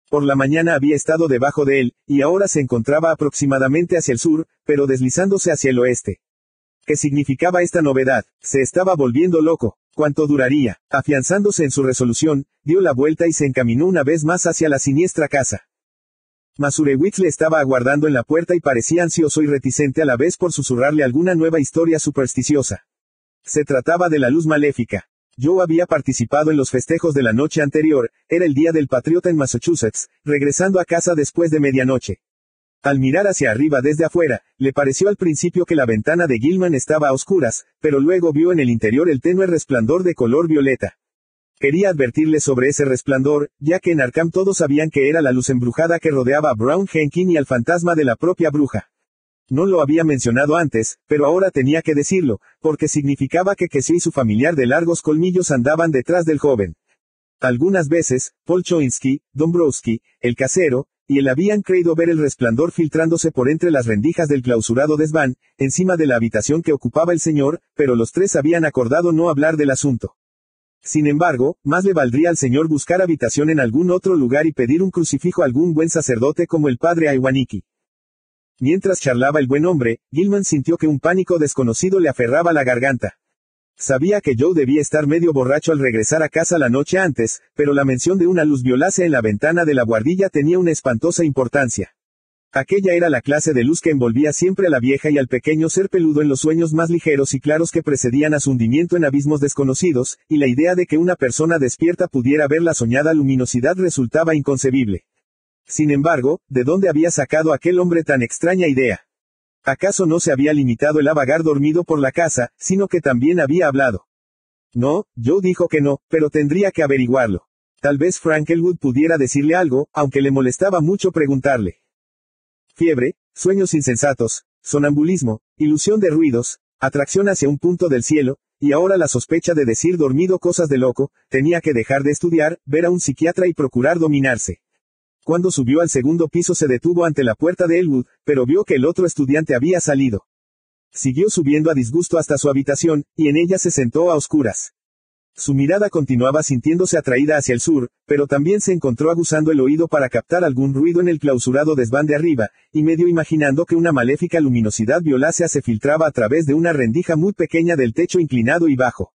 Por la mañana había estado debajo de él, y ahora se encontraba aproximadamente hacia el sur, pero deslizándose hacia el oeste. ¿Qué significaba esta novedad? Se estaba volviendo loco. ¿Cuánto duraría? Afianzándose en su resolución, dio la vuelta y se encaminó una vez más hacia la siniestra casa. Masurewicz le estaba aguardando en la puerta y parecía ansioso y reticente a la vez por susurrarle alguna nueva historia supersticiosa. Se trataba de la luz maléfica. Joe había participado en los festejos de la noche anterior, era el día del patriota en Massachusetts, regresando a casa después de medianoche. Al mirar hacia arriba desde afuera, le pareció al principio que la ventana de Gilman estaba a oscuras, pero luego vio en el interior el tenue resplandor de color violeta. Quería advertirle sobre ese resplandor, ya que en Arkham todos sabían que era la luz embrujada que rodeaba a Brown Henkin y al fantasma de la propia bruja. No lo había mencionado antes, pero ahora tenía que decirlo, porque significaba que Casey y su familiar de largos colmillos andaban detrás del joven. Algunas veces, Paul Choinsky, Dombrowski, el casero, y él habían creído ver el resplandor filtrándose por entre las rendijas del clausurado desván, encima de la habitación que ocupaba el señor, pero los tres habían acordado no hablar del asunto. Sin embargo, más le valdría al señor buscar habitación en algún otro lugar y pedir un crucifijo a algún buen sacerdote como el padre Iwaniki. Mientras charlaba el buen hombre, Gilman sintió que un pánico desconocido le aferraba la garganta. Sabía que Joe debía estar medio borracho al regresar a casa la noche antes, pero la mención de una luz violácea en la ventana de la buhardilla tenía una espantosa importancia. Aquella era la clase de luz que envolvía siempre a la vieja y al pequeño ser peludo en los sueños más ligeros y claros que precedían a su hundimiento en abismos desconocidos, y la idea de que una persona despierta pudiera ver la soñada luminosidad resultaba inconcebible. Sin embargo, ¿de dónde había sacado aquel hombre tan extraña idea? ¿Acaso no se había limitado él a vagar dormido por la casa, sino que también había hablado? No, Joe dijo que no, pero tendría que averiguarlo. Tal vez Frank Elwood pudiera decirle algo, aunque le molestaba mucho preguntarle. Fiebre, sueños insensatos, sonambulismo, ilusión de ruidos, atracción hacia un punto del cielo, y ahora la sospecha de decir dormido cosas de loco, tenía que dejar de estudiar, ver a un psiquiatra y procurar dominarse. Cuando subió al segundo piso se detuvo ante la puerta de Elwood, pero vio que el otro estudiante había salido. Siguió subiendo a disgusto hasta su habitación, y en ella se sentó a oscuras. Su mirada continuaba sintiéndose atraída hacia el sur, pero también se encontró aguzando el oído para captar algún ruido en el clausurado desván de arriba, y medio imaginando que una maléfica luminosidad violácea se filtraba a través de una rendija muy pequeña del techo inclinado y bajo.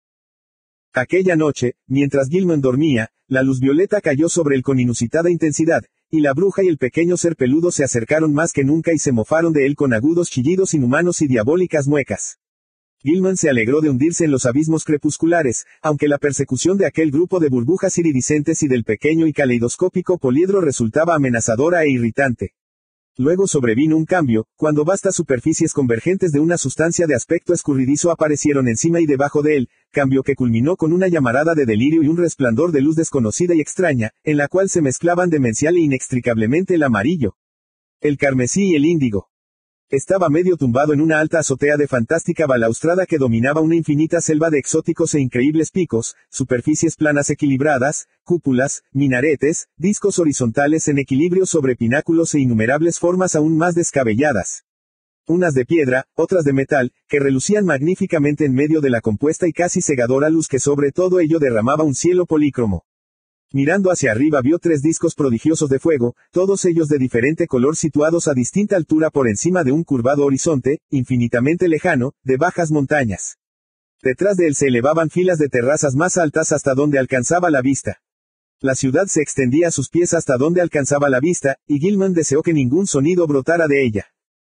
Aquella noche, mientras Gilman dormía, la luz violeta cayó sobre él con inusitada intensidad, y la bruja y el pequeño ser peludo se acercaron más que nunca y se mofaron de él con agudos chillidos inhumanos y diabólicas muecas. Gilman se alegró de hundirse en los abismos crepusculares, aunque la persecución de aquel grupo de burbujas iridiscentes y del pequeño y caleidoscópico poliedro resultaba amenazadora e irritante. Luego sobrevino un cambio, cuando vastas superficies convergentes de una sustancia de aspecto escurridizo aparecieron encima y debajo de él, cambio que culminó con una llamarada de delirio y un resplandor de luz desconocida y extraña, en la cual se mezclaban demencial e inextricablemente el amarillo, el carmesí y el índigo. Estaba medio tumbado en una alta azotea de fantástica balaustrada que dominaba una infinita selva de exóticos e increíbles picos, superficies planas equilibradas, cúpulas, minaretes, discos horizontales en equilibrio sobre pináculos e innumerables formas aún más descabelladas. Unas de piedra, otras de metal, que relucían magníficamente en medio de la compuesta y casi cegadora luz que sobre todo ello derramaba un cielo polícromo. Mirando hacia arriba vio 3 discos prodigiosos de fuego, todos ellos de diferente color situados a distinta altura por encima de un curvado horizonte, infinitamente lejano, de bajas montañas. Detrás de él se elevaban filas de terrazas más altas hasta donde alcanzaba la vista. La ciudad se extendía a sus pies hasta donde alcanzaba la vista, y Gilman deseó que ningún sonido brotara de ella.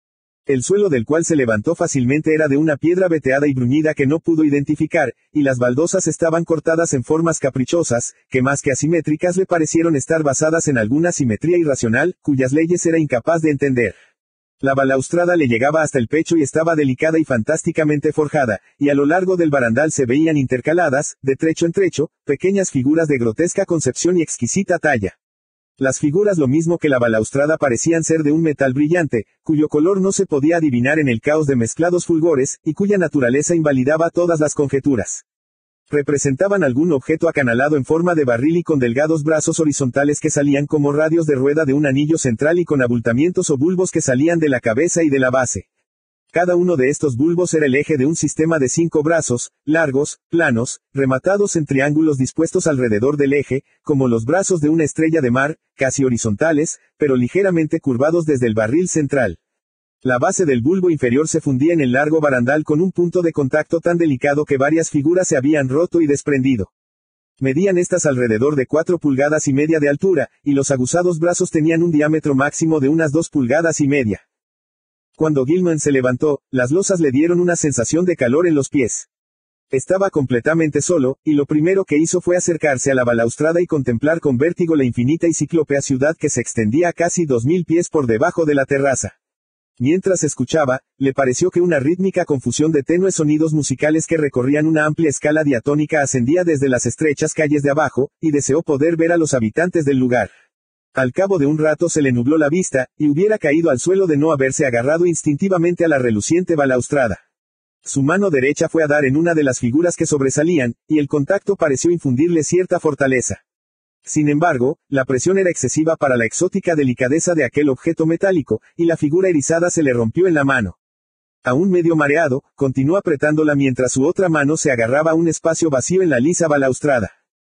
El suelo del cual se levantó fácilmente era de una piedra veteada y bruñida que no pudo identificar, y las baldosas estaban cortadas en formas caprichosas, que más que asimétricas le parecieron estar basadas en alguna simetría irracional, cuyas leyes era incapaz de entender. La balaustrada le llegaba hasta el pecho y estaba delicada y fantásticamente forjada, y a lo largo del barandal se veían intercaladas, de trecho en trecho, pequeñas figuras de grotesca concepción y exquisita talla. Las figuras lo mismo que la balaustrada parecían ser de un metal brillante, cuyo color no se podía adivinar en el caos de mezclados fulgores, y cuya naturaleza invalidaba todas las conjeturas. Representaban algún objeto acanalado en forma de barril y con delgados brazos horizontales que salían como radios de rueda de un anillo central y con abultamientos o bulbos que salían de la cabeza y de la base. Cada uno de estos bulbos era el eje de un sistema de 5 brazos, largos, planos, rematados en triángulos dispuestos alrededor del eje, como los brazos de una estrella de mar, casi horizontales, pero ligeramente curvados desde el barril central. La base del bulbo inferior se fundía en el largo barandal con un punto de contacto tan delicado que varias figuras se habían roto y desprendido. Medían estas alrededor de 4,5 pulgadas de altura, y los aguzados brazos tenían un diámetro máximo de unas 2,5 pulgadas. Cuando Gilman se levantó, las losas le dieron una sensación de calor en los pies. Estaba completamente solo, y lo primero que hizo fue acercarse a la balaustrada y contemplar con vértigo la infinita y ciclópea ciudad que se extendía a casi 2,000 pies por debajo de la terraza. Mientras escuchaba, le pareció que una rítmica confusión de tenues sonidos musicales que recorrían una amplia escala diatónica ascendía desde las estrechas calles de abajo, y deseó poder ver a los habitantes del lugar. Al cabo de un rato se le nubló la vista, y hubiera caído al suelo de no haberse agarrado instintivamente a la reluciente balaustrada. Su mano derecha fue a dar en una de las figuras que sobresalían, y el contacto pareció infundirle cierta fortaleza. Sin embargo, la presión era excesiva para la exótica delicadeza de aquel objeto metálico, y la figura erizada se le rompió en la mano. Aún medio mareado, continuó apretándola mientras su otra mano se agarraba a un espacio vacío en la lisa balaustrada.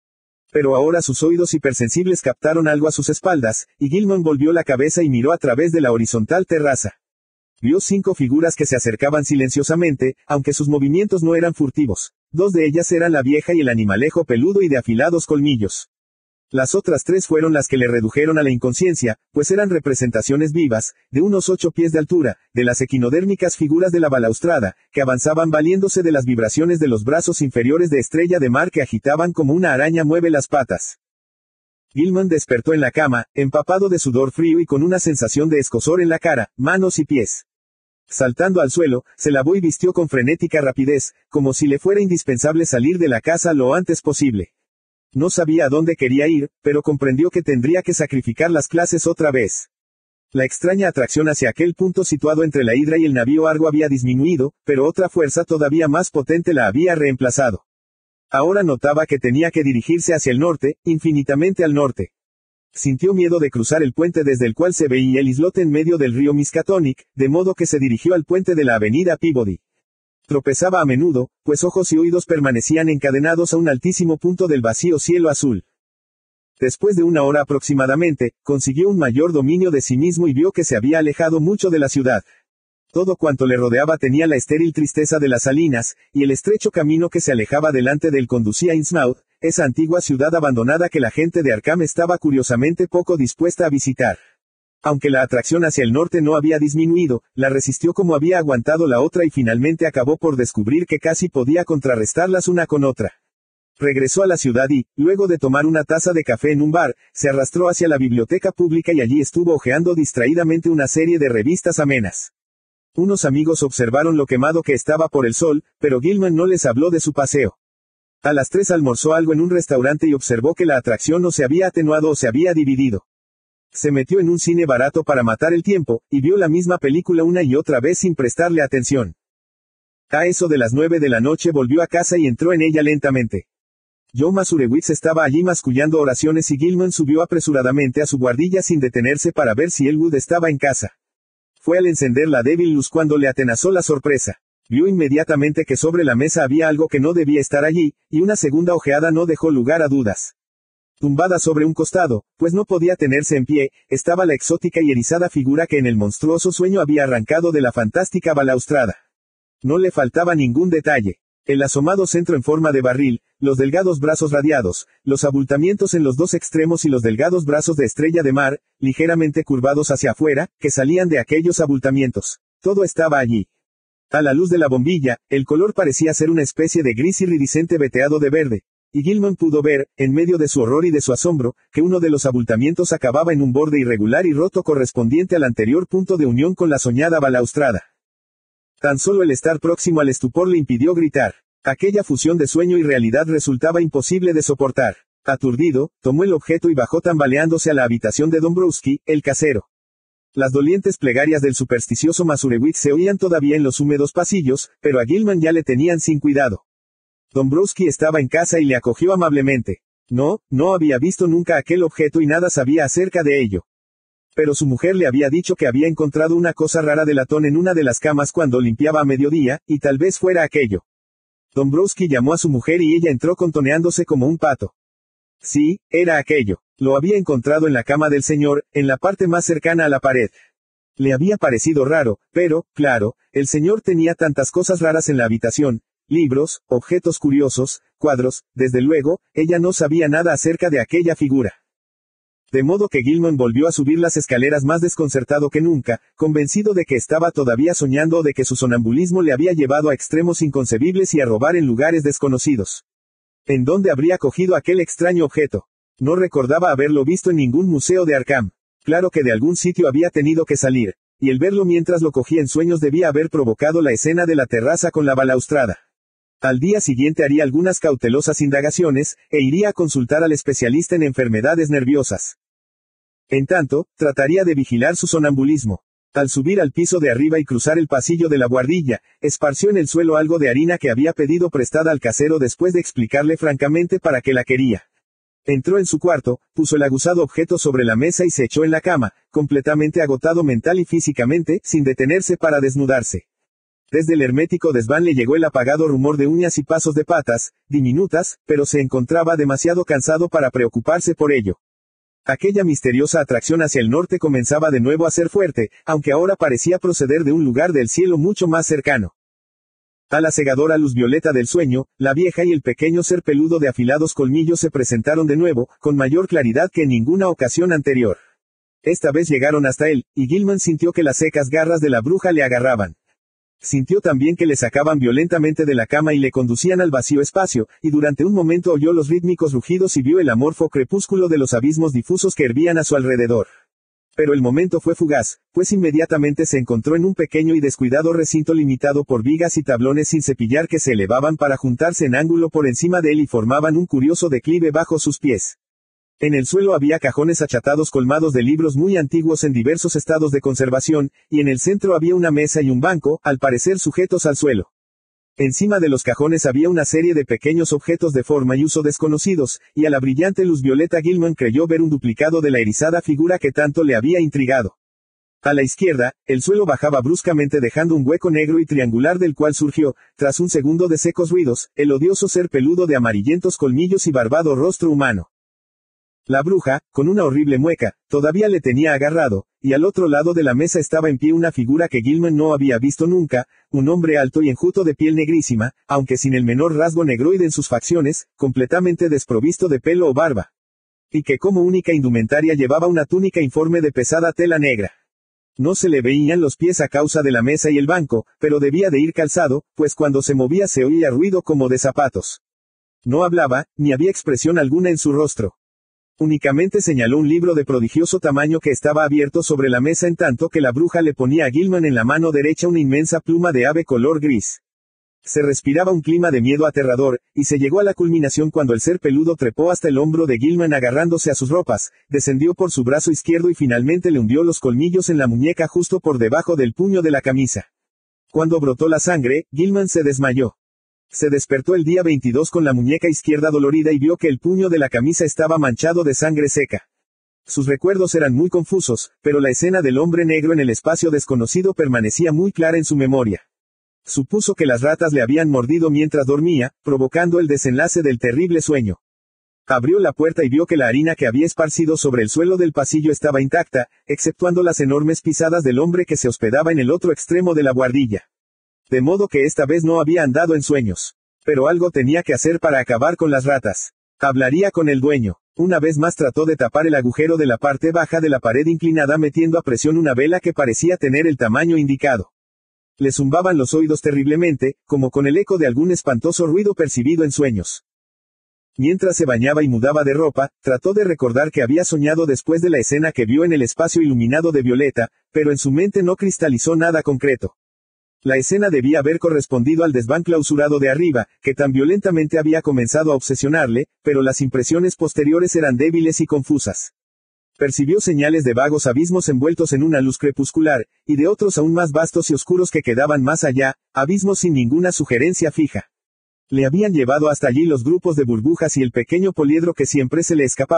Pero ahora sus oídos hipersensibles captaron algo a sus espaldas, y Gilman volvió la cabeza y miró a través de la horizontal terraza. Vio 5 figuras que se acercaban silenciosamente, aunque sus movimientos no eran furtivos. 2 de ellas eran la vieja y el animalejo peludo y de afilados colmillos. Las otras 3 fueron las que le redujeron a la inconsciencia, pues eran representaciones vivas, de unos 8 pies de altura, de las equinodérmicas figuras de la balaustrada, que avanzaban valiéndose de las vibraciones de los brazos inferiores de estrella de mar que agitaban como una araña mueve las patas. Gilman despertó en la cama, empapado de sudor frío y con una sensación de escozor en la cara, manos y pies. Saltando al suelo, se lavó y vistió con frenética rapidez, como si le fuera indispensable salir de la casa lo antes posible. No sabía a dónde quería ir, pero comprendió que tendría que sacrificar las clases otra vez. La extraña atracción hacia aquel punto situado entre la hidra y el navío Argo había disminuido, pero otra fuerza todavía más potente la había reemplazado. Ahora notaba que tenía que dirigirse hacia el norte, infinitamente al norte. Sintió miedo de cruzar el puente desde el cual se veía el islote en medio del río Miskatonic, de modo que se dirigió al puente de la avenida Peabody. Tropezaba a menudo, pues ojos y oídos permanecían encadenados a un altísimo punto del vacío cielo azul. Después de 1 hora aproximadamente, consiguió un mayor dominio de sí mismo y vio que se había alejado mucho de la ciudad. Todo cuanto le rodeaba tenía la estéril tristeza de las salinas, y el estrecho camino que se alejaba delante de él conducía a Innsmouth, esa antigua ciudad abandonada que la gente de Arkham estaba curiosamente poco dispuesta a visitar. Aunque la atracción hacia el norte no había disminuido, la resistió como había aguantado la otra y finalmente acabó por descubrir que casi podía contrarrestarlas una con otra. Regresó a la ciudad y, luego de tomar una taza de café en un bar, se arrastró hacia la biblioteca pública y allí estuvo hojeando distraídamente una serie de revistas amenas. Unos amigos observaron lo quemado que estaba por el sol, pero Gilman no les habló de su paseo. A las 3 almorzó algo en un restaurante y observó que la atracción no se había atenuado o se había dividido. Se metió en un cine barato para matar el tiempo, y vio la misma película una y otra vez sin prestarle atención. A eso de las 9 de la noche volvió a casa y entró en ella lentamente. Joe Masurewicz estaba allí mascullando oraciones y Gilman subió apresuradamente a su guardilla sin detenerse para ver si Elwood estaba en casa. Fue al encender la débil luz cuando le atenazó la sorpresa. Vio inmediatamente que sobre la mesa había algo que no debía estar allí, y una segunda ojeada no dejó lugar a dudas. Tumbada sobre un costado, pues no podía tenerse en pie, estaba la exótica y erizada figura que en el monstruoso sueño había arrancado de la fantástica balaustrada. No le faltaba ningún detalle. El asomado centro en forma de barril, los delgados brazos radiados, los abultamientos en los 2 extremos y los delgados brazos de estrella de mar, ligeramente curvados hacia afuera, que salían de aquellos abultamientos. Todo estaba allí. A la luz de la bombilla, el color parecía ser una especie de gris iridiscente veteado de verde. Y Gilman pudo ver, en medio de su horror y de su asombro, que uno de los abultamientos acababa en un borde irregular y roto correspondiente al anterior punto de unión con la soñada balaustrada. Tan solo el estar próximo al estupor le impidió gritar. Aquella fusión de sueño y realidad resultaba imposible de soportar. Aturdido, tomó el objeto y bajó tambaleándose a la habitación de Dombrowski, el casero. Las dolientes plegarias del supersticioso Masurewicz se oían todavía en los húmedos pasillos, pero a Gilman ya le tenían sin cuidado. Dombrowski estaba en casa y le acogió amablemente. No había visto nunca aquel objeto y nada sabía acerca de ello. Pero su mujer le había dicho que había encontrado una cosa rara de latón en una de las camas cuando limpiaba a mediodía, y tal vez fuera aquello. Dombrowski llamó a su mujer y ella entró contoneándose como un pato. Sí, era aquello. Lo había encontrado en la cama del señor, en la parte más cercana a la pared. Le había parecido raro, pero, claro, el señor tenía tantas cosas raras en la habitación, libros, objetos curiosos, cuadros, desde luego, ella no sabía nada acerca de aquella figura. De modo que Gilman volvió a subir las escaleras más desconcertado que nunca, convencido de que estaba todavía soñando o de que su sonambulismo le había llevado a extremos inconcebibles y a robar en lugares desconocidos. ¿En dónde habría cogido aquel extraño objeto? No recordaba haberlo visto en ningún museo de Arkham. Claro que de algún sitio había tenido que salir, y el verlo mientras lo cogía en sueños debía haber provocado la escena de la terraza con la balaustrada. Al día siguiente haría algunas cautelosas indagaciones, e iría a consultar al especialista en enfermedades nerviosas. En tanto, trataría de vigilar su sonambulismo. Al subir al piso de arriba y cruzar el pasillo de la buhardilla, esparció en el suelo algo de harina que había pedido prestada al casero después de explicarle francamente para qué la quería. Entró en su cuarto, puso el aguzado objeto sobre la mesa y se echó en la cama, completamente agotado mental y físicamente, sin detenerse para desnudarse. Desde el hermético desván le llegó el apagado rumor de uñas y pasos de patas, diminutas, pero se encontraba demasiado cansado para preocuparse por ello. Aquella misteriosa atracción hacia el norte comenzaba de nuevo a ser fuerte, aunque ahora parecía proceder de un lugar del cielo mucho más cercano. A la cegadora luz violeta del sueño, la vieja y el pequeño ser peludo de afilados colmillos se presentaron de nuevo, con mayor claridad que en ninguna ocasión anterior. Esta vez llegaron hasta él, y Gilman sintió que las secas garras de la bruja le agarraban. Sintió también que le sacaban violentamente de la cama y le conducían al vacío espacio, y durante un momento oyó los rítmicos rugidos y vio el amorfo crepúsculo de los abismos difusos que hervían a su alrededor. Pero el momento fue fugaz, pues inmediatamente se encontró en un pequeño y descuidado recinto limitado por vigas y tablones sin cepillar que se elevaban para juntarse en ángulo por encima de él y formaban un curioso declive bajo sus pies. En el suelo había cajones achatados colmados de libros muy antiguos en diversos estados de conservación, y en el centro había una mesa y un banco, al parecer sujetos al suelo. Encima de los cajones había una serie de pequeños objetos de forma y uso desconocidos, y a la brillante luz violeta Gilman creyó ver un duplicado de la erizada figura que tanto le había intrigado. A la izquierda, el suelo bajaba bruscamente dejando un hueco negro y triangular del cual surgió, tras un segundo de secos ruidos, el odioso ser peludo de amarillentos colmillos y barbado rostro humano. La bruja, con una horrible mueca, todavía le tenía agarrado, y al otro lado de la mesa estaba en pie una figura que Gilman no había visto nunca, un hombre alto y enjuto de piel negrísima, aunque sin el menor rasgo negroide en sus facciones, completamente desprovisto de pelo o barba. Y que como única indumentaria llevaba una túnica informe de pesada tela negra. No se le veían los pies a causa de la mesa y el banco, pero debía de ir calzado, pues cuando se movía se oía ruido como de zapatos. No hablaba, ni había expresión alguna en su rostro. Únicamente señaló un libro de prodigioso tamaño que estaba abierto sobre la mesa en tanto que la bruja le ponía a Gilman en la mano derecha una inmensa pluma de ave color gris. Se respiraba un clima de miedo aterrador, y se llegó a la culminación cuando el ser peludo trepó hasta el hombro de Gilman agarrándose a sus ropas, descendió por su brazo izquierdo y finalmente le hundió los colmillos en la muñeca justo por debajo del puño de la camisa. Cuando brotó la sangre, Gilman se desmayó. Se despertó el día 22 con la muñeca izquierda dolorida y vio que el puño de la camisa estaba manchado de sangre seca. Sus recuerdos eran muy confusos, pero la escena del hombre negro en el espacio desconocido permanecía muy clara en su memoria. Supuso que las ratas le habían mordido mientras dormía, provocando el desenlace del terrible sueño. Abrió la puerta y vio que la harina que había esparcido sobre el suelo del pasillo estaba intacta, exceptuando las enormes pisadas del hombre que se hospedaba en el otro extremo de la buhardilla. De modo que esta vez no había andado en sueños. Pero algo tenía que hacer para acabar con las ratas. Hablaría con el dueño. Una vez más trató de tapar el agujero de la parte baja de la pared inclinada metiendo a presión una vela que parecía tener el tamaño indicado. Le zumbaban los oídos terriblemente, como con el eco de algún espantoso ruido percibido en sueños. Mientras se bañaba y mudaba de ropa, trató de recordar que había soñado después de la escena que vio en el espacio iluminado de Violeta, pero en su mente no cristalizó nada concreto. La escena debía haber correspondido al desván clausurado de arriba, que tan violentamente había comenzado a obsesionarle, pero las impresiones posteriores eran débiles y confusas. Percibió señales de vagos abismos envueltos en una luz crepuscular, y de otros aún más vastos y oscuros que quedaban más allá, abismos sin ninguna sugerencia fija. Le habían llevado hasta allí los grupos de burbujas y el pequeño poliedro que siempre se le escapaba.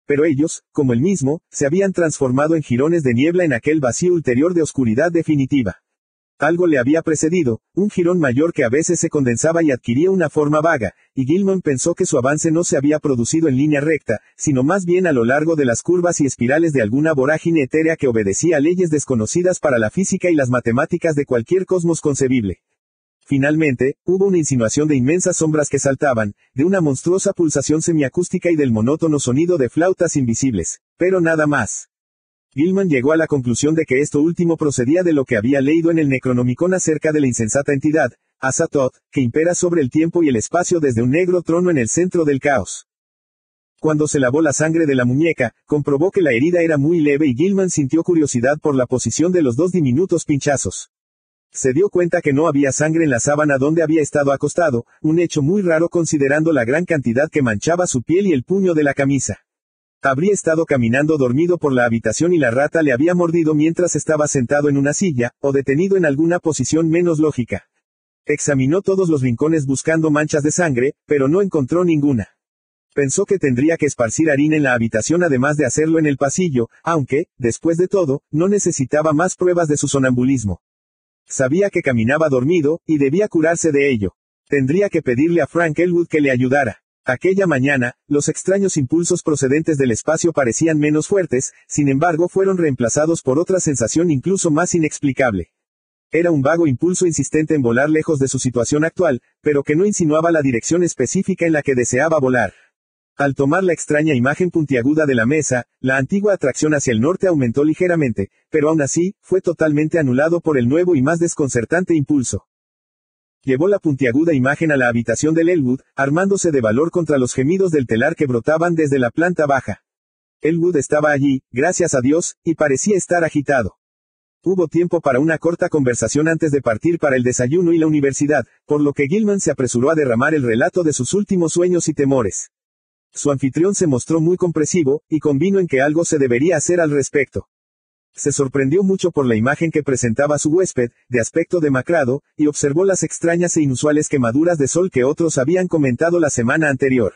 pero ellos, como él mismo, se habían transformado en jirones de niebla en aquel vacío ulterior de oscuridad definitiva. Algo le había precedido, un jirón mayor que a veces se condensaba y adquiría una forma vaga, y Gilman pensó que su avance no se había producido en línea recta, sino más bien a lo largo de las curvas y espirales de alguna vorágine etérea que obedecía a leyes desconocidas para la física y las matemáticas de cualquier cosmos concebible. Finalmente, hubo una insinuación de inmensas sombras que saltaban, de una monstruosa pulsación semiacústica y del monótono sonido de flautas invisibles, pero nada más. Gilman llegó a la conclusión de que esto último procedía de lo que había leído en el Necronomicon acerca de la insensata entidad, Azathoth, que impera sobre el tiempo y el espacio desde un negro trono en el centro del caos. Cuando se lavó la sangre de la muñeca, comprobó que la herida era muy leve y Gilman sintió curiosidad por la posición de los dos diminutos pinchazos. Se dio cuenta que no había sangre en la sábana donde había estado acostado, un hecho muy raro considerando la gran cantidad que manchaba su piel y el puño de la camisa. Habría estado caminando dormido por la habitación y la rata le había mordido mientras estaba sentado en una silla, o detenido en alguna posición menos lógica. Examinó todos los rincones buscando manchas de sangre, pero no encontró ninguna. Pensó que tendría que esparcir harina en la habitación además de hacerlo en el pasillo, aunque, después de todo, no necesitaba más pruebas de su sonambulismo. Sabía que caminaba dormido, y debía curarse de ello. Tendría que pedirle a Frank Elwood que le ayudara. Aquella mañana, los extraños impulsos procedentes del espacio parecían menos fuertes, sin embargo fueron reemplazados por otra sensación incluso más inexplicable. Era un vago impulso insistente en volar lejos de su situación actual, pero que no insinuaba la dirección específica en la que deseaba volar. Al tomar la extraña imagen puntiaguda de la mesa, la antigua atracción hacia el norte aumentó ligeramente, pero aún así, fue totalmente anulado por el nuevo y más desconcertante impulso. Llevó la puntiaguda imagen a la habitación del Elwood, armándose de valor contra los gemidos del telar que brotaban desde la planta baja. Elwood estaba allí, gracias a Dios, y parecía estar agitado. Hubo tiempo para una corta conversación antes de partir para el desayuno y la universidad, por lo que Gilman se apresuró a derramar el relato de sus últimos sueños y temores. Su anfitrión se mostró muy comprensivo, y convino en que algo se debería hacer al respecto. Se sorprendió mucho por la imagen que presentaba su huésped, de aspecto demacrado, y observó las extrañas e inusuales quemaduras de sol que otros habían comentado la semana anterior.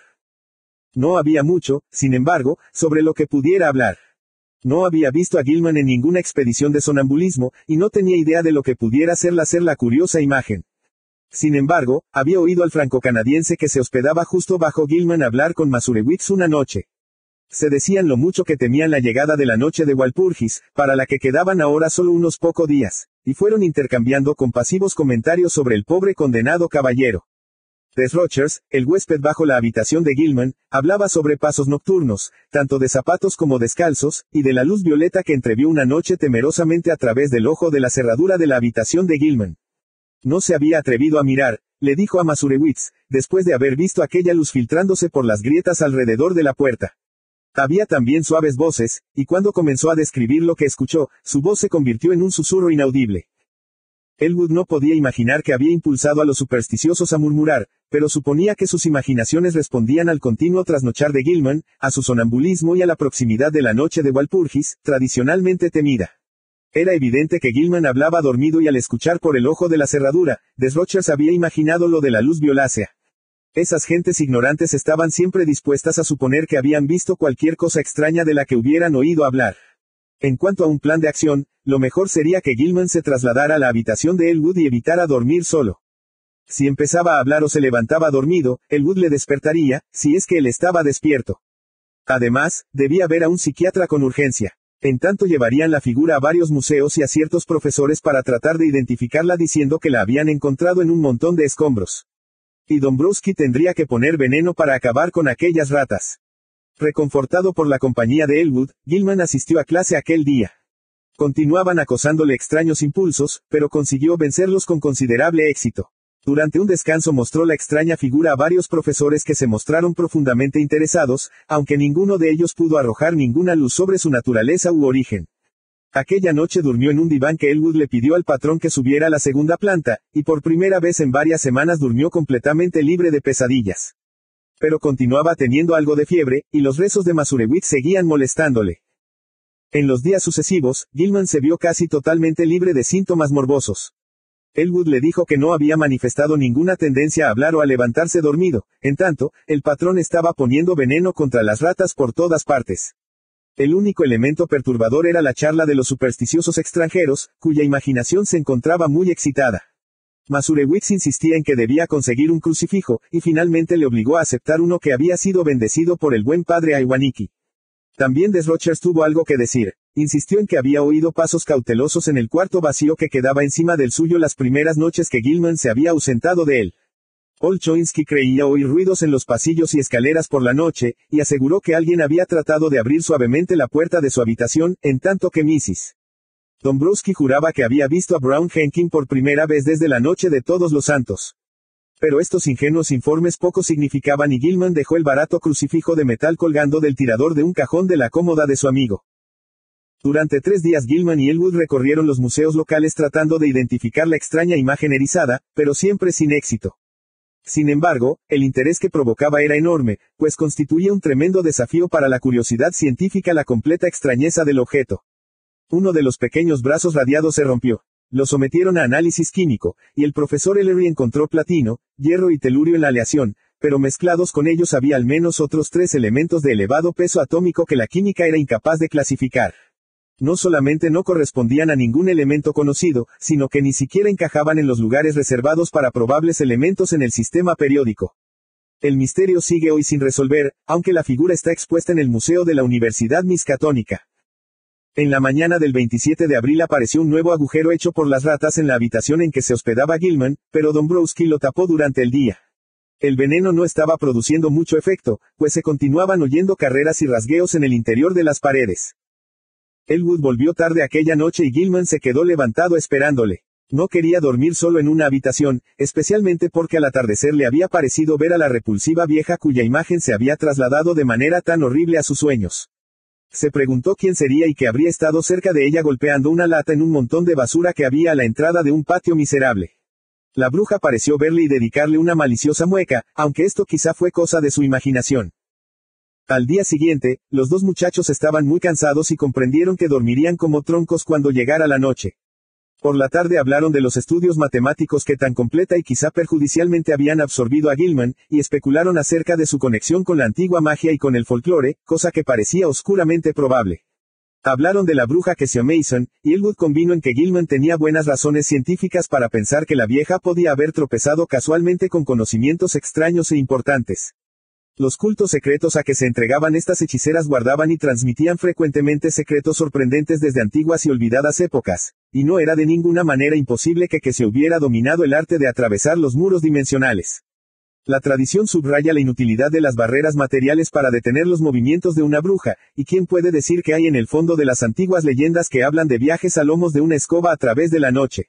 No había mucho, sin embargo, sobre lo que pudiera hablar. No había visto a Gilman en ninguna expedición de sonambulismo, y no tenía idea de lo que pudiera ser la curiosa imagen. Sin embargo, había oído al franco-canadiense que se hospedaba justo bajo Gilman hablar con Masurewicz una noche. Se decían lo mucho que temían la llegada de la noche de Walpurgis, para la que quedaban ahora solo unos pocos días, y fueron intercambiando compasivos comentarios sobre el pobre condenado caballero. Desrochers, el huésped bajo la habitación de Gilman, hablaba sobre pasos nocturnos, tanto de zapatos como descalzos, y de la luz violeta que entrevió una noche temerosamente a través del ojo de la cerradura de la habitación de Gilman. No se había atrevido a mirar, le dijo a Masurewicz, después de haber visto aquella luz filtrándose por las grietas alrededor de la puerta. Había también suaves voces, y cuando comenzó a describir lo que escuchó, su voz se convirtió en un susurro inaudible. Elwood no podía imaginar que había impulsado a los supersticiosos a murmurar, pero suponía que sus imaginaciones respondían al continuo trasnochar de Gilman, a su sonambulismo y a la proximidad de la noche de Walpurgis, tradicionalmente temida. Era evidente que Gilman hablaba dormido y al escuchar por el ojo de la cerradura, Desrochers había imaginado lo de la luz violácea. Esas gentes ignorantes estaban siempre dispuestas a suponer que habían visto cualquier cosa extraña de la que hubieran oído hablar. En cuanto a un plan de acción, lo mejor sería que Gilman se trasladara a la habitación de Elwood y evitara dormir solo. Si empezaba a hablar o se levantaba dormido, Elwood le despertaría, si es que él estaba despierto. Además, debía ver a un psiquiatra con urgencia. En tanto llevarían la figura a varios museos y a ciertos profesores para tratar de identificarla diciendo que la habían encontrado en un montón de escombros. Y Dombrowski tendría que poner veneno para acabar con aquellas ratas. Reconfortado por la compañía de Elwood, Gilman asistió a clase aquel día. Continuaban acosándole extraños impulsos, pero consiguió vencerlos con considerable éxito. Durante un descanso mostró la extraña figura a varios profesores que se mostraron profundamente interesados, aunque ninguno de ellos pudo arrojar ninguna luz sobre su naturaleza u origen. Aquella noche durmió en un diván que Elwood le pidió al patrón que subiera a la segunda planta, y por primera vez en varias semanas durmió completamente libre de pesadillas. Pero continuaba teniendo algo de fiebre, y los rezos de Masurewicz seguían molestándole. En los días sucesivos, Gilman se vio casi totalmente libre de síntomas morbosos. Elwood le dijo que no había manifestado ninguna tendencia a hablar o a levantarse dormido. En tanto, el patrón estaba poniendo veneno contra las ratas por todas partes. El único elemento perturbador era la charla de los supersticiosos extranjeros, cuya imaginación se encontraba muy excitada. Masurewicz insistía en que debía conseguir un crucifijo, y finalmente le obligó a aceptar uno que había sido bendecido por el buen padre Aiwaniki. También Desrochers tuvo algo que decir. Insistió en que había oído pasos cautelosos en el cuarto vacío que quedaba encima del suyo las primeras noches que Gilman se había ausentado de él. Paul Choinsky creía oír ruidos en los pasillos y escaleras por la noche, y aseguró que alguien había tratado de abrir suavemente la puerta de su habitación, en tanto que Mrs. Dombrowski juraba que había visto a Brown Henkin por primera vez desde la noche de Todos los Santos. Pero estos ingenuos informes poco significaban y Gilman dejó el barato crucifijo de metal colgando del tirador de un cajón de la cómoda de su amigo. Durante 3 días Gilman y Elwood recorrieron los museos locales tratando de identificar la extraña imagen erizada, pero siempre sin éxito. Sin embargo, el interés que provocaba era enorme, pues constituía un tremendo desafío para la curiosidad científica la completa extrañeza del objeto. Uno de los pequeños brazos radiados se rompió. Lo sometieron a análisis químico, y el profesor Ellery encontró platino, hierro y telurio en la aleación, pero mezclados con ellos había al menos otros 3 elementos de elevado peso atómico que la química era incapaz de clasificar. No solamente no correspondían a ningún elemento conocido, sino que ni siquiera encajaban en los lugares reservados para probables elementos en el sistema periódico. El misterio sigue hoy sin resolver, aunque la figura está expuesta en el Museo de la Universidad Miskatonic. En la mañana del 27 de abril apareció un nuevo agujero hecho por las ratas en la habitación en que se hospedaba Gilman, pero Dombrowski lo tapó durante el día. El veneno no estaba produciendo mucho efecto, pues se continuaban oyendo carreras y rasgueos en el interior de las paredes. Elwood volvió tarde aquella noche y Gilman se quedó levantado esperándole. No quería dormir solo en una habitación, especialmente porque al atardecer le había parecido ver a la repulsiva vieja cuya imagen se había trasladado de manera tan horrible a sus sueños. Se preguntó quién sería y que habría estado cerca de ella golpeando una lata en un montón de basura que había a la entrada de un patio miserable. La bruja pareció verle y dedicarle una maliciosa mueca, aunque esto quizá fue cosa de su imaginación. Al día siguiente, los 2 muchachos estaban muy cansados y comprendieron que dormirían como troncos cuando llegara la noche. Por la tarde hablaron de los estudios matemáticos que tan completa y quizá perjudicialmente habían absorbido a Gilman, y especularon acerca de su conexión con la antigua magia y con el folclore, cosa que parecía oscuramente probable. Hablaron de la bruja Kessia Mason, y Elwood convino en que Gilman tenía buenas razones científicas para pensar que la vieja podía haber tropezado casualmente con conocimientos extraños e importantes. Los cultos secretos a que se entregaban estas hechiceras guardaban y transmitían frecuentemente secretos sorprendentes desde antiguas y olvidadas épocas, y no era de ninguna manera imposible que se hubiera dominado el arte de atravesar los muros dimensionales. La tradición subraya la inutilidad de las barreras materiales para detener los movimientos de una bruja, y quién puede decir que hay en el fondo de las antiguas leyendas que hablan de viajes a lomos de una escoba a través de la noche.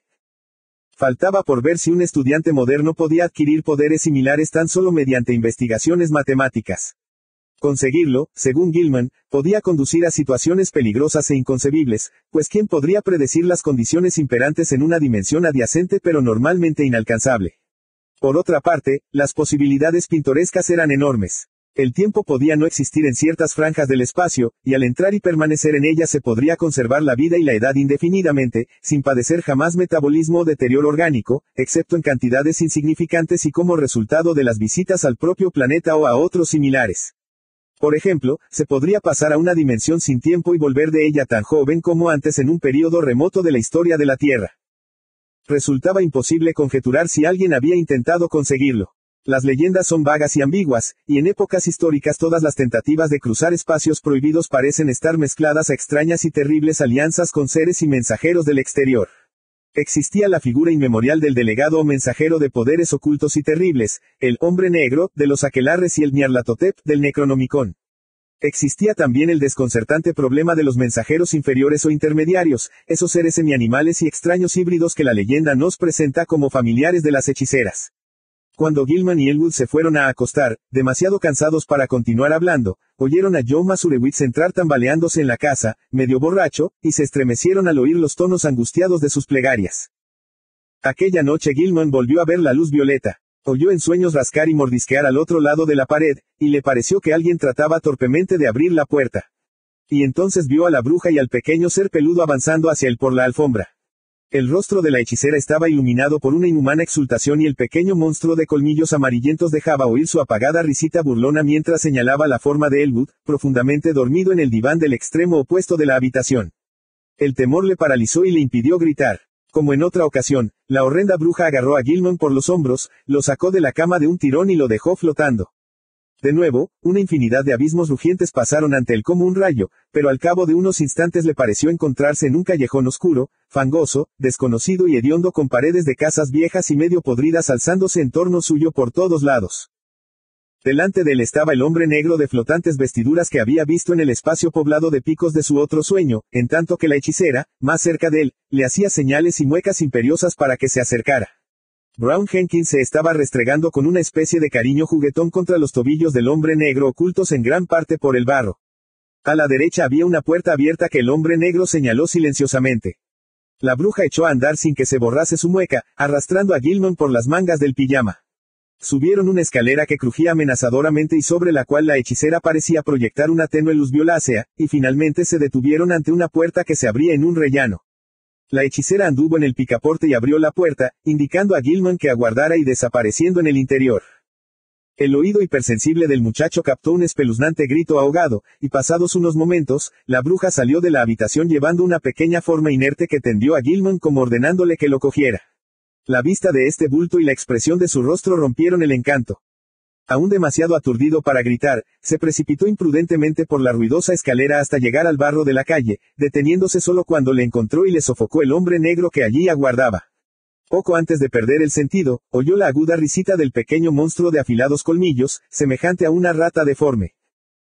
Faltaba por ver si un estudiante moderno podía adquirir poderes similares tan solo mediante investigaciones matemáticas. Conseguirlo, según Gilman, podía conducir a situaciones peligrosas e inconcebibles, pues ¿quién podría predecir las condiciones imperantes en una dimensión adyacente pero normalmente inalcanzable? Por otra parte, las posibilidades pintorescas eran enormes. El tiempo podía no existir en ciertas franjas del espacio, y al entrar y permanecer en ella se podría conservar la vida y la edad indefinidamente, sin padecer jamás metabolismo o deterioro orgánico, excepto en cantidades insignificantes y como resultado de las visitas al propio planeta o a otros similares. Por ejemplo, se podría pasar a una dimensión sin tiempo y volver de ella tan joven como antes en un período remoto de la historia de la Tierra. Resultaba imposible conjeturar si alguien había intentado conseguirlo. Las leyendas son vagas y ambiguas, y en épocas históricas todas las tentativas de cruzar espacios prohibidos parecen estar mezcladas a extrañas y terribles alianzas con seres y mensajeros del exterior. Existía la figura inmemorial del delegado o mensajero de poderes ocultos y terribles, el hombre negro, de los aquelarres y el Nyarlathotep, del Necronomicon. Existía también el desconcertante problema de los mensajeros inferiores o intermediarios, esos seres semianimales y extraños híbridos que la leyenda nos presenta como familiares de las hechiceras. Cuando Gilman y Elwood se fueron a acostar, demasiado cansados para continuar hablando, oyeron a Joe Masurewicz entrar tambaleándose en la casa, medio borracho, y se estremecieron al oír los tonos angustiados de sus plegarias. Aquella noche Gilman volvió a ver la luz violeta. Oyó en sueños rascar y mordisquear al otro lado de la pared, y le pareció que alguien trataba torpemente de abrir la puerta. Y entonces vio a la bruja y al pequeño ser peludo avanzando hacia él por la alfombra. El rostro de la hechicera estaba iluminado por una inhumana exultación y el pequeño monstruo de colmillos amarillentos dejaba oír su apagada risita burlona mientras señalaba la forma de Elwood, profundamente dormido en el diván del extremo opuesto de la habitación. El temor le paralizó y le impidió gritar. Como en otra ocasión, la horrenda bruja agarró a Gilman por los hombros, lo sacó de la cama de un tirón y lo dejó flotando. De nuevo, una infinidad de abismos rugientes pasaron ante él como un rayo, pero al cabo de unos instantes le pareció encontrarse en un callejón oscuro, fangoso, desconocido y hediondo con paredes de casas viejas y medio podridas alzándose en torno suyo por todos lados. Delante de él estaba el hombre negro de flotantes vestiduras que había visto en el espacio poblado de picos de su otro sueño, en tanto que la hechicera, más cerca de él, le hacía señales y muecas imperiosas para que se acercara. Brown Jenkins se estaba restregando con una especie de cariño juguetón contra los tobillos del hombre negro ocultos en gran parte por el barro. A la derecha había una puerta abierta que el hombre negro señaló silenciosamente. La bruja echó a andar sin que se borrase su mueca, arrastrando a Gilman por las mangas del pijama. Subieron una escalera que crujía amenazadoramente y sobre la cual la hechicera parecía proyectar una tenue luz violácea, y finalmente se detuvieron ante una puerta que se abría en un rellano. La hechicera anduvo en el picaporte y abrió la puerta, indicando a Gilman que aguardara y desapareciendo en el interior. El oído hipersensible del muchacho captó un espeluznante grito ahogado, y pasados unos momentos, la bruja salió de la habitación llevando una pequeña forma inerte que tendió a Gilman como ordenándole que lo cogiera. La vista de este bulto y la expresión de su rostro rompieron el encanto. Aún demasiado aturdido para gritar, se precipitó imprudentemente por la ruidosa escalera hasta llegar al barro de la calle, deteniéndose solo cuando le encontró y le sofocó el hombre negro que allí aguardaba. Poco antes de perder el sentido, oyó la aguda risita del pequeño monstruo de afilados colmillos, semejante a una rata deforme.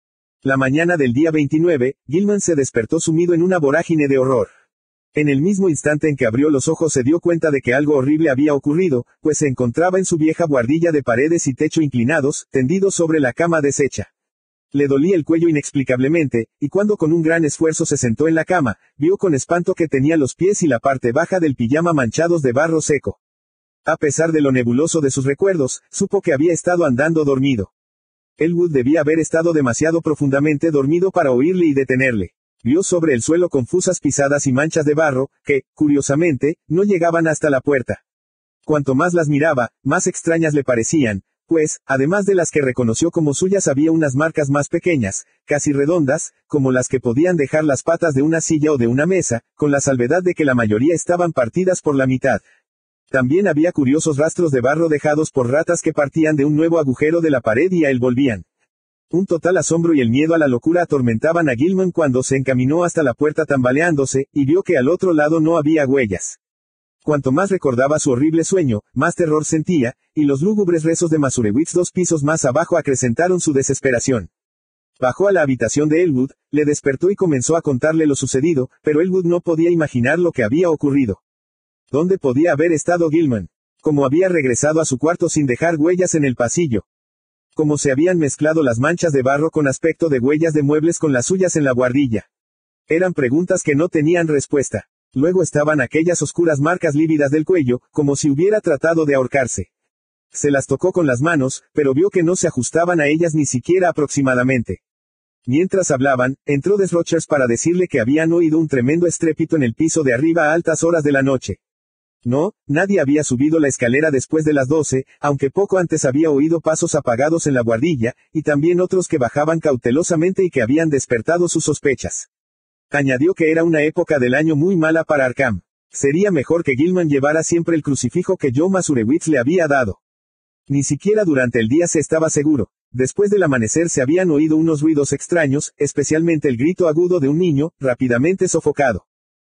La mañana del día 29, Gilman se despertó sumido en una vorágine de horror. En el mismo instante en que abrió los ojos se dio cuenta de que algo horrible había ocurrido, pues se encontraba en su vieja buhardilla de paredes y techo inclinados, tendido sobre la cama deshecha. Le dolía el cuello inexplicablemente, y cuando con un gran esfuerzo se sentó en la cama, vio con espanto que tenía los pies y la parte baja del pijama manchados de barro seco. A pesar de lo nebuloso de sus recuerdos, supo que había estado andando dormido. Elwood debía haber estado demasiado profundamente dormido para oírle y detenerle. Vio sobre el suelo confusas pisadas y manchas de barro, que, curiosamente, no llegaban hasta la puerta. Cuanto más las miraba, más extrañas le parecían, pues, además de las que reconoció como suyas había unas marcas más pequeñas, casi redondas, como las que podían dejar las patas de una silla o de una mesa, con la salvedad de que la mayoría estaban partidas por la mitad. También había curiosos rastros de barro dejados por ratas que partían de un nuevo agujero de la pared y a él volvían. Un total asombro y el miedo a la locura atormentaban a Gilman cuando se encaminó hasta la puerta tambaleándose, y vio que al otro lado no había huellas. Cuanto más recordaba su horrible sueño, más terror sentía, y los lúgubres rezos de Masurewicz 2 pisos más abajo acrecentaron su desesperación. Bajó a la habitación de Elwood, le despertó y comenzó a contarle lo sucedido, pero Elwood no podía imaginar lo que había ocurrido. ¿Dónde podía haber estado Gilman? ¿Cómo había regresado a su cuarto sin dejar huellas en el pasillo? ¿Cómo se habían mezclado las manchas de barro con aspecto de huellas de muebles con las suyas en la buhardilla? Eran preguntas que no tenían respuesta. Luego estaban aquellas oscuras marcas lívidas del cuello, como si hubiera tratado de ahorcarse. Se las tocó con las manos, pero vio que no se ajustaban a ellas ni siquiera aproximadamente. Mientras hablaban, entró Desrochers para decirle que habían oído un tremendo estrépito en el piso de arriba a altas horas de la noche. No, nadie había subido la escalera después de las 12, aunque poco antes había oído pasos apagados en la buhardilla, y también otros que bajaban cautelosamente y que habían despertado sus sospechas. Añadió que era una época del año muy mala para Arkham. Sería mejor que Gilman llevara siempre el crucifijo que Joe Masurewicz le había dado. Ni siquiera durante el día se estaba seguro. Después del amanecer se habían oído unos ruidos extraños, especialmente el grito agudo de un niño, rápidamente sofocado.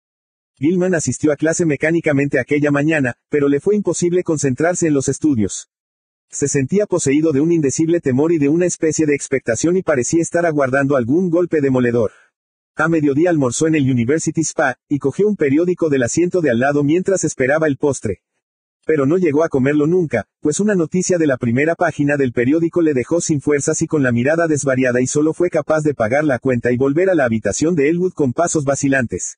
Gilman asistió a clase mecánicamente aquella mañana, pero le fue imposible concentrarse en los estudios. Se sentía poseído de un indecible temor y de una especie de expectación y parecía estar aguardando algún golpe demoledor. A mediodía almorzó en el University Spa, y cogió un periódico del asiento de al lado mientras esperaba el postre. Pero no llegó a comerlo nunca, pues una noticia de la primera página del periódico le dejó sin fuerzas y con la mirada desvariada y solo fue capaz de pagar la cuenta y volver a la habitación de Elwood con pasos vacilantes.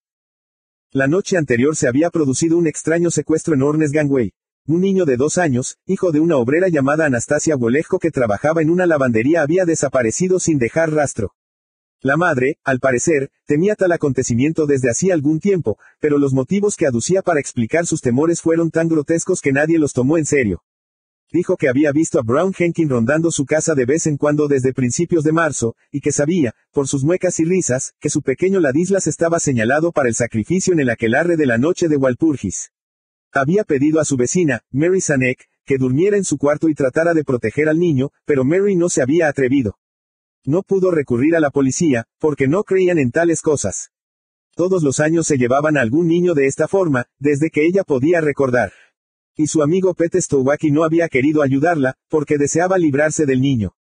La noche anterior se había producido un extraño secuestro en Ornes Gangway. Un niño de 2 años, hijo de una obrera llamada Anastasia Wolejko que trabajaba en una lavandería había desaparecido sin dejar rastro. La madre, al parecer, temía tal acontecimiento desde hacía algún tiempo, pero los motivos que aducía para explicar sus temores fueron tan grotescos que nadie los tomó en serio. Dijo que había visto a Brown Henkin rondando su casa de vez en cuando desde principios de marzo, y que sabía, por sus muecas y risas, que su pequeño Ladislas estaba señalado para el sacrificio en el aquelarre de la noche de Walpurgis. Había pedido a su vecina, Mary Sanek, que durmiera en su cuarto y tratara de proteger al niño, pero Mary no se había atrevido. No pudo recurrir a la policía, porque no creían en tales cosas. Todos los años se llevaban a algún niño de esta forma, desde que ella podía recordar. Y su amigo Pete Stowacki no había querido ayudarla, porque deseaba librarse del niño.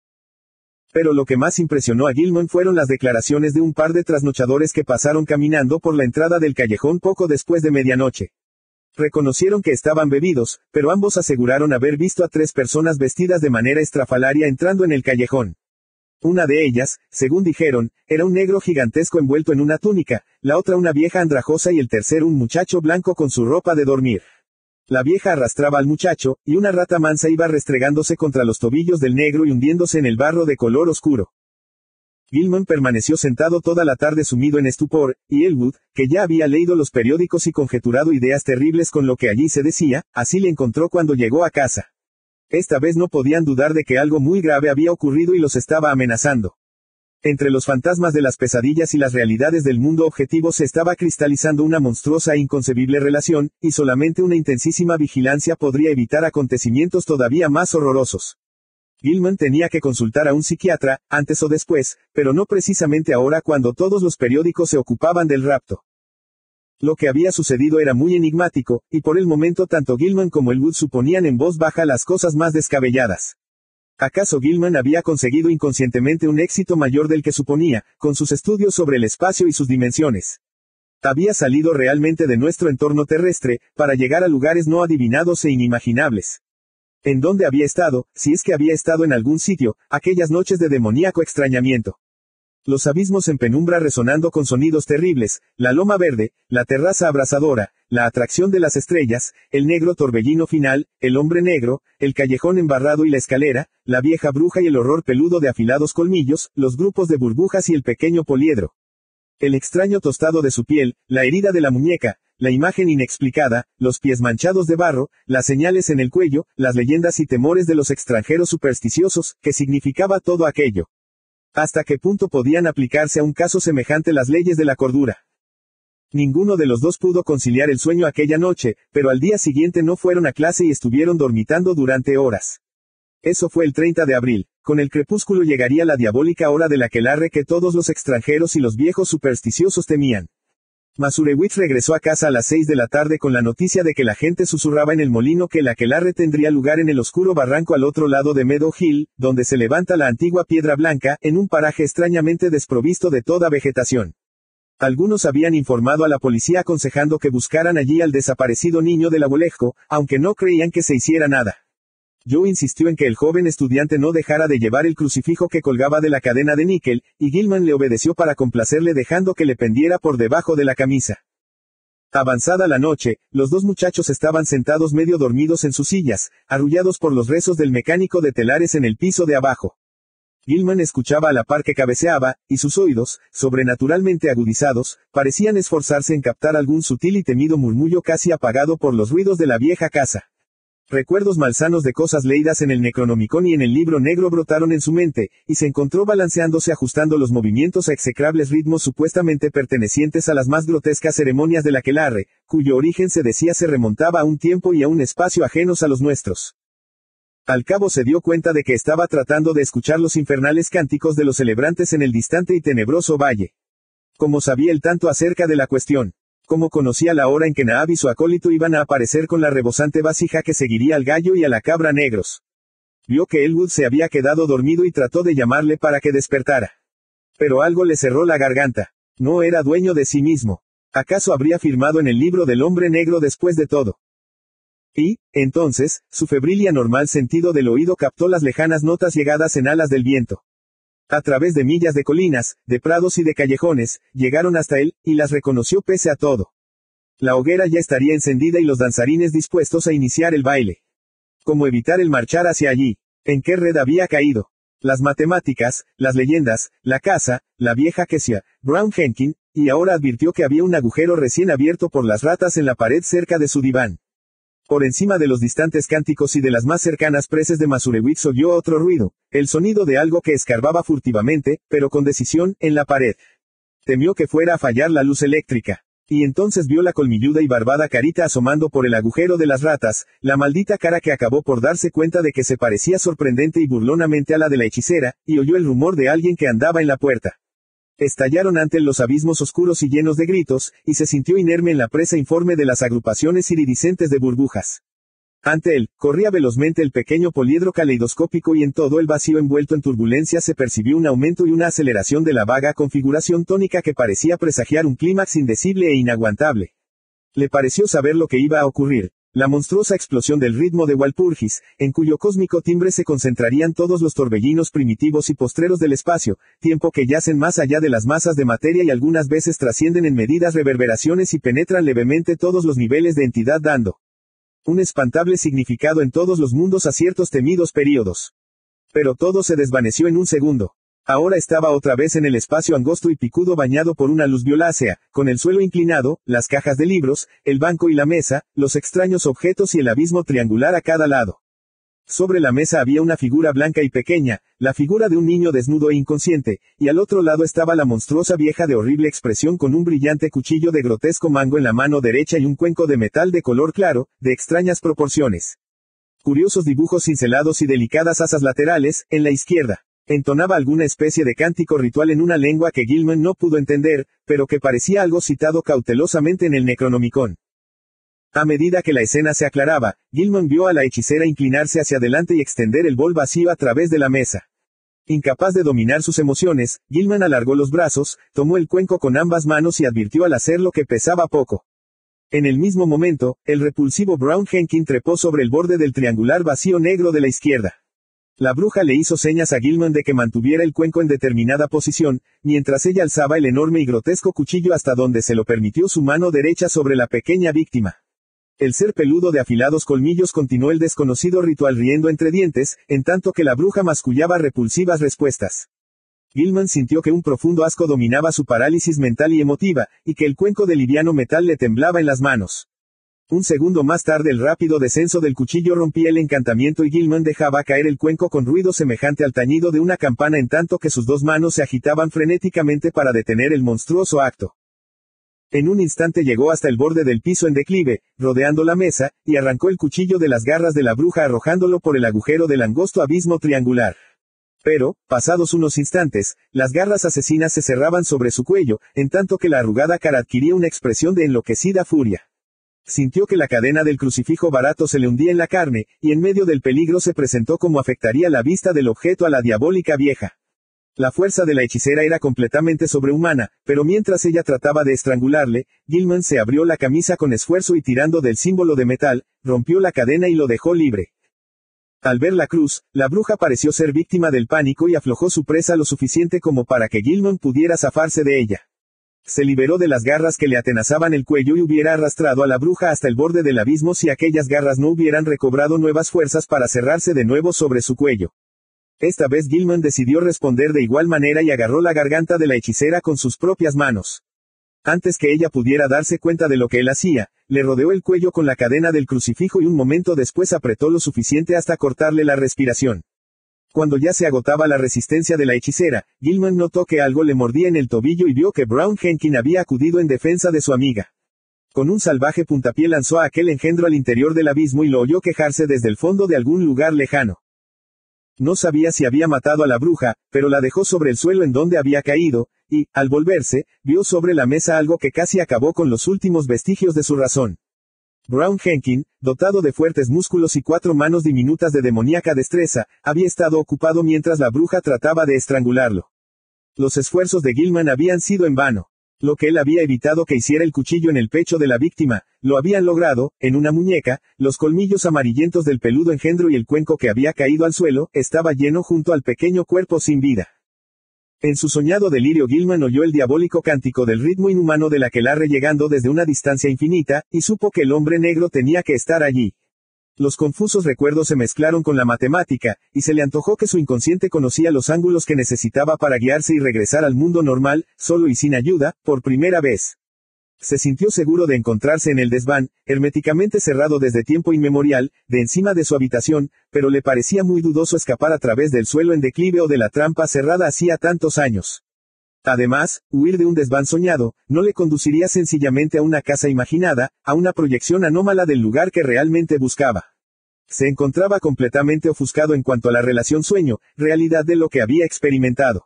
Pero lo que más impresionó a Gilman fueron las declaraciones de un par de trasnochadores que pasaron caminando por la entrada del callejón poco después de medianoche. Reconocieron que estaban bebidos, pero ambos aseguraron haber visto a 3 personas vestidas de manera estrafalaria entrando en el callejón. Una de ellas, según dijeron, era un negro gigantesco envuelto en una túnica, la otra una vieja andrajosa y el tercero un muchacho blanco con su ropa de dormir. La vieja arrastraba al muchacho, y una rata mansa iba restregándose contra los tobillos del negro y hundiéndose en el barro de color oscuro. Gilman permaneció sentado toda la tarde sumido en estupor, y Elwood, que ya había leído los periódicos y conjeturado ideas terribles con lo que allí se decía, así le encontró cuando llegó a casa. Esta vez no podían dudar de que algo muy grave había ocurrido y los estaba amenazando. Entre los fantasmas de las pesadillas y las realidades del mundo objetivo se estaba cristalizando una monstruosa e inconcebible relación, y solamente una intensísima vigilancia podría evitar acontecimientos todavía más horrorosos. Gilman tenía que consultar a un psiquiatra, antes o después, pero no precisamente ahora cuando todos los periódicos se ocupaban del rapto. Lo que había sucedido era muy enigmático, y por el momento tanto Gilman como Elwood suponían en voz baja las cosas más descabelladas. ¿Acaso Gilman había conseguido inconscientemente un éxito mayor del que suponía, con sus estudios sobre el espacio y sus dimensiones? Había salido realmente de nuestro entorno terrestre, para llegar a lugares no adivinados e inimaginables. ¿En dónde había estado, si es que había estado en algún sitio, aquellas noches de demoníaco extrañamiento? Los abismos en penumbra resonando con sonidos terribles, la loma verde, la terraza abrasadora, la atracción de las estrellas, el negro torbellino final, el hombre negro, el callejón embarrado y la escalera, la vieja bruja y el horror peludo de afilados colmillos, los grupos de burbujas y el pequeño poliedro. El extraño tostado de su piel, la herida de la muñeca, la imagen inexplicada, los pies manchados de barro, las señales en el cuello, las leyendas y temores de los extranjeros supersticiosos, ¿qué significaba todo aquello? ¿Hasta qué punto podían aplicarse a un caso semejante las leyes de la cordura? Ninguno de los dos pudo conciliar el sueño aquella noche, pero al día siguiente no fueron a clase y estuvieron dormitando durante horas. Eso fue el 30 de abril. Con el crepúsculo llegaría la diabólica hora del aquelarre que todos los extranjeros y los viejos supersticiosos temían. Masurewicz regresó a casa a las 6 de la tarde con la noticia de que la gente susurraba en el molino que el aquelarre tendría lugar en el oscuro barranco al otro lado de Meadow Hill, donde se levanta la antigua Piedra Blanca, en un paraje extrañamente desprovisto de toda vegetación. Algunos habían informado a la policía aconsejando que buscaran allí al desaparecido niño del abuelejo, aunque no creían que se hiciera nada. Joe insistió en que el joven estudiante no dejara de llevar el crucifijo que colgaba de la cadena de níquel, y Gilman le obedeció para complacerle dejando que le pendiera por debajo de la camisa. Avanzada la noche, los dos muchachos estaban sentados medio dormidos en sus sillas, arrullados por los rezos del mecánico de telares en el piso de abajo. Gilman escuchaba a la par que cabeceaba, y sus oídos, sobrenaturalmente agudizados, parecían esforzarse en captar algún sutil y temido murmullo casi apagado por los ruidos de la vieja casa. Recuerdos malsanos de cosas leídas en el Necronomicon y en el libro negro brotaron en su mente, y se encontró balanceándose ajustando los movimientos a execrables ritmos supuestamente pertenecientes a las más grotescas ceremonias del aquelarre, cuyo origen se decía se remontaba a un tiempo y a un espacio ajenos a los nuestros. Al cabo se dio cuenta de que estaba tratando de escuchar los infernales cánticos de los celebrantes en el distante y tenebroso valle. ¿Cómo sabía él tanto acerca de la cuestión? ¿Cómo conocía la hora en que Naab y su acólito iban a aparecer con la rebosante vasija que seguiría al gallo y a la cabra negros? Vio que Elwood se había quedado dormido y trató de llamarle para que despertara. Pero algo le cerró la garganta. No era dueño de sí mismo. ¿Acaso habría firmado en el libro del hombre negro después de todo? Y, entonces, su febril y anormal sentido del oído captó las lejanas notas llegadas en alas del viento. A través de millas de colinas, de prados y de callejones, llegaron hasta él, y las reconoció pese a todo. La hoguera ya estaría encendida y los danzarines dispuestos a iniciar el baile. ¿Cómo evitar el marchar hacia allí? ¿En qué red había caído? Las matemáticas, las leyendas, la casa, la vieja quesia, Brown Henkin, y ahora advirtió que había un agujero recién abierto por las ratas en la pared cerca de su diván. Por encima de los distantes cánticos y de las más cercanas preces de Masurewitz oyó otro ruido, el sonido de algo que escarbaba furtivamente, pero con decisión, en la pared. Temió que fuera a fallar la luz eléctrica. Y entonces vio la colmilluda y barbada carita asomando por el agujero de las ratas, la maldita cara que acabó por darse cuenta de que se parecía sorprendente y burlonamente a la de la hechicera, y oyó el rumor de alguien que andaba en la puerta. Estallaron ante él los abismos oscuros y llenos de gritos, y se sintió inerme en la presa informe de las agrupaciones iridiscentes de burbujas. Ante él, corría velozmente el pequeño poliedro caleidoscópico y en todo el vacío envuelto en turbulencia se percibió un aumento y una aceleración de la vaga configuración tónica que parecía presagiar un clímax indecible e inaguantable. Le pareció saber lo que iba a ocurrir, la monstruosa explosión del ritmo de Walpurgis, en cuyo cósmico timbre se concentrarían todos los torbellinos primitivos y postreros del espacio, tiempo que yacen más allá de las masas de materia y algunas veces trascienden en medidas reverberaciones y penetran levemente todos los niveles de entidad dando un espantable significado en todos los mundos a ciertos temidos períodos. Pero todo se desvaneció en un segundo. Ahora estaba otra vez en el espacio angosto y picudo bañado por una luz violácea, con el suelo inclinado, las cajas de libros, el banco y la mesa, los extraños objetos y el abismo triangular a cada lado. Sobre la mesa había una figura blanca y pequeña, la figura de un niño desnudo e inconsciente, y al otro lado estaba la monstruosa vieja de horrible expresión con un brillante cuchillo de grotesco mango en la mano derecha y un cuenco de metal de color claro, de extrañas proporciones. Curiosos dibujos cincelados y delicadas asas laterales, en la izquierda. Entonaba alguna especie de cántico ritual en una lengua que Gilman no pudo entender, pero que parecía algo citado cautelosamente en el Necronomicon. A medida que la escena se aclaraba, Gilman vio a la hechicera inclinarse hacia adelante y extender el bol vacío a través de la mesa. Incapaz de dominar sus emociones, Gilman alargó los brazos, tomó el cuenco con ambas manos y advirtió al hacerlo que pesaba poco. En el mismo momento, el repulsivo Brown Henkin trepó sobre el borde del triangular vacío negro de la izquierda. La bruja le hizo señas a Gilman de que mantuviera el cuenco en determinada posición, mientras ella alzaba el enorme y grotesco cuchillo hasta donde se lo permitió su mano derecha sobre la pequeña víctima. El ser peludo de afilados colmillos continuó el desconocido ritual riendo entre dientes, en tanto que la bruja mascullaba repulsivas respuestas. Gilman sintió que un profundo asco dominaba su parálisis mental y emotiva, y que el cuenco de liviano metal le temblaba en las manos. Un segundo más tarde el rápido descenso del cuchillo rompía el encantamiento y Gilman dejaba caer el cuenco con ruido semejante al tañido de una campana en tanto que sus dos manos se agitaban frenéticamente para detener el monstruoso acto. En un instante llegó hasta el borde del piso en declive, rodeando la mesa, y arrancó el cuchillo de las garras de la bruja arrojándolo por el agujero del angosto abismo triangular. Pero, pasados unos instantes, las garras asesinas se cerraban sobre su cuello, en tanto que la arrugada cara adquiría una expresión de enloquecida furia. Sintió que la cadena del crucifijo barato se le hundía en la carne, y en medio del peligro se presentó como afectaría la vista del objeto a la diabólica vieja. La fuerza de la hechicera era completamente sobrehumana, pero mientras ella trataba de estrangularle, Gilman se abrió la camisa con esfuerzo y tirando del símbolo de metal, rompió la cadena y lo dejó libre. Al ver la cruz, la bruja pareció ser víctima del pánico y aflojó su presa lo suficiente como para que Gilman pudiera zafarse de ella. Se liberó de las garras que le atenazaban el cuello y hubiera arrastrado a la bruja hasta el borde del abismo si aquellas garras no hubieran recobrado nuevas fuerzas para cerrarse de nuevo sobre su cuello. Esta vez Gilman decidió responder de igual manera y agarró la garganta de la hechicera con sus propias manos. Antes que ella pudiera darse cuenta de lo que él hacía, le rodeó el cuello con la cadena del crucifijo y un momento después apretó lo suficiente hasta cortarle la respiración. Cuando ya se agotaba la resistencia de la hechicera, Gilman notó que algo le mordía en el tobillo y vio que Brown Henkin había acudido en defensa de su amiga. Con un salvaje puntapié lanzó a aquel engendro al interior del abismo y lo oyó quejarse desde el fondo de algún lugar lejano. No sabía si había matado a la bruja, pero la dejó sobre el suelo en donde había caído, y, al volverse, vio sobre la mesa algo que casi acabó con los últimos vestigios de su razón. Brown Henkin, dotado de fuertes músculos y 4 manos diminutas de demoníaca destreza, había estado ocupado mientras la bruja trataba de estrangularlo. Los esfuerzos de Gilman habían sido en vano. Lo que él había evitado que hiciera el cuchillo en el pecho de la víctima, lo habían logrado, en una muñeca, los colmillos amarillentos del peludo engendro y el cuenco que había caído al suelo, estaba lleno junto al pequeño cuerpo sin vida. En su soñado delirio Gilman oyó el diabólico cántico del ritmo inhumano del aquelarre llegando desde una distancia infinita, y supo que el hombre negro tenía que estar allí. Los confusos recuerdos se mezclaron con la matemática, y se le antojó que su inconsciente conocía los ángulos que necesitaba para guiarse y regresar al mundo normal, solo y sin ayuda, por primera vez. Se sintió seguro de encontrarse en el desván, herméticamente cerrado desde tiempo inmemorial, de encima de su habitación, pero le parecía muy dudoso escapar a través del suelo en declive o de la trampa cerrada hacía tantos años. Además, huir de un desván soñado, no le conduciría sencillamente a una casa imaginada, a una proyección anómala del lugar que realmente buscaba. Se encontraba completamente ofuscado en cuanto a la relación sueño-realidad de lo que había experimentado.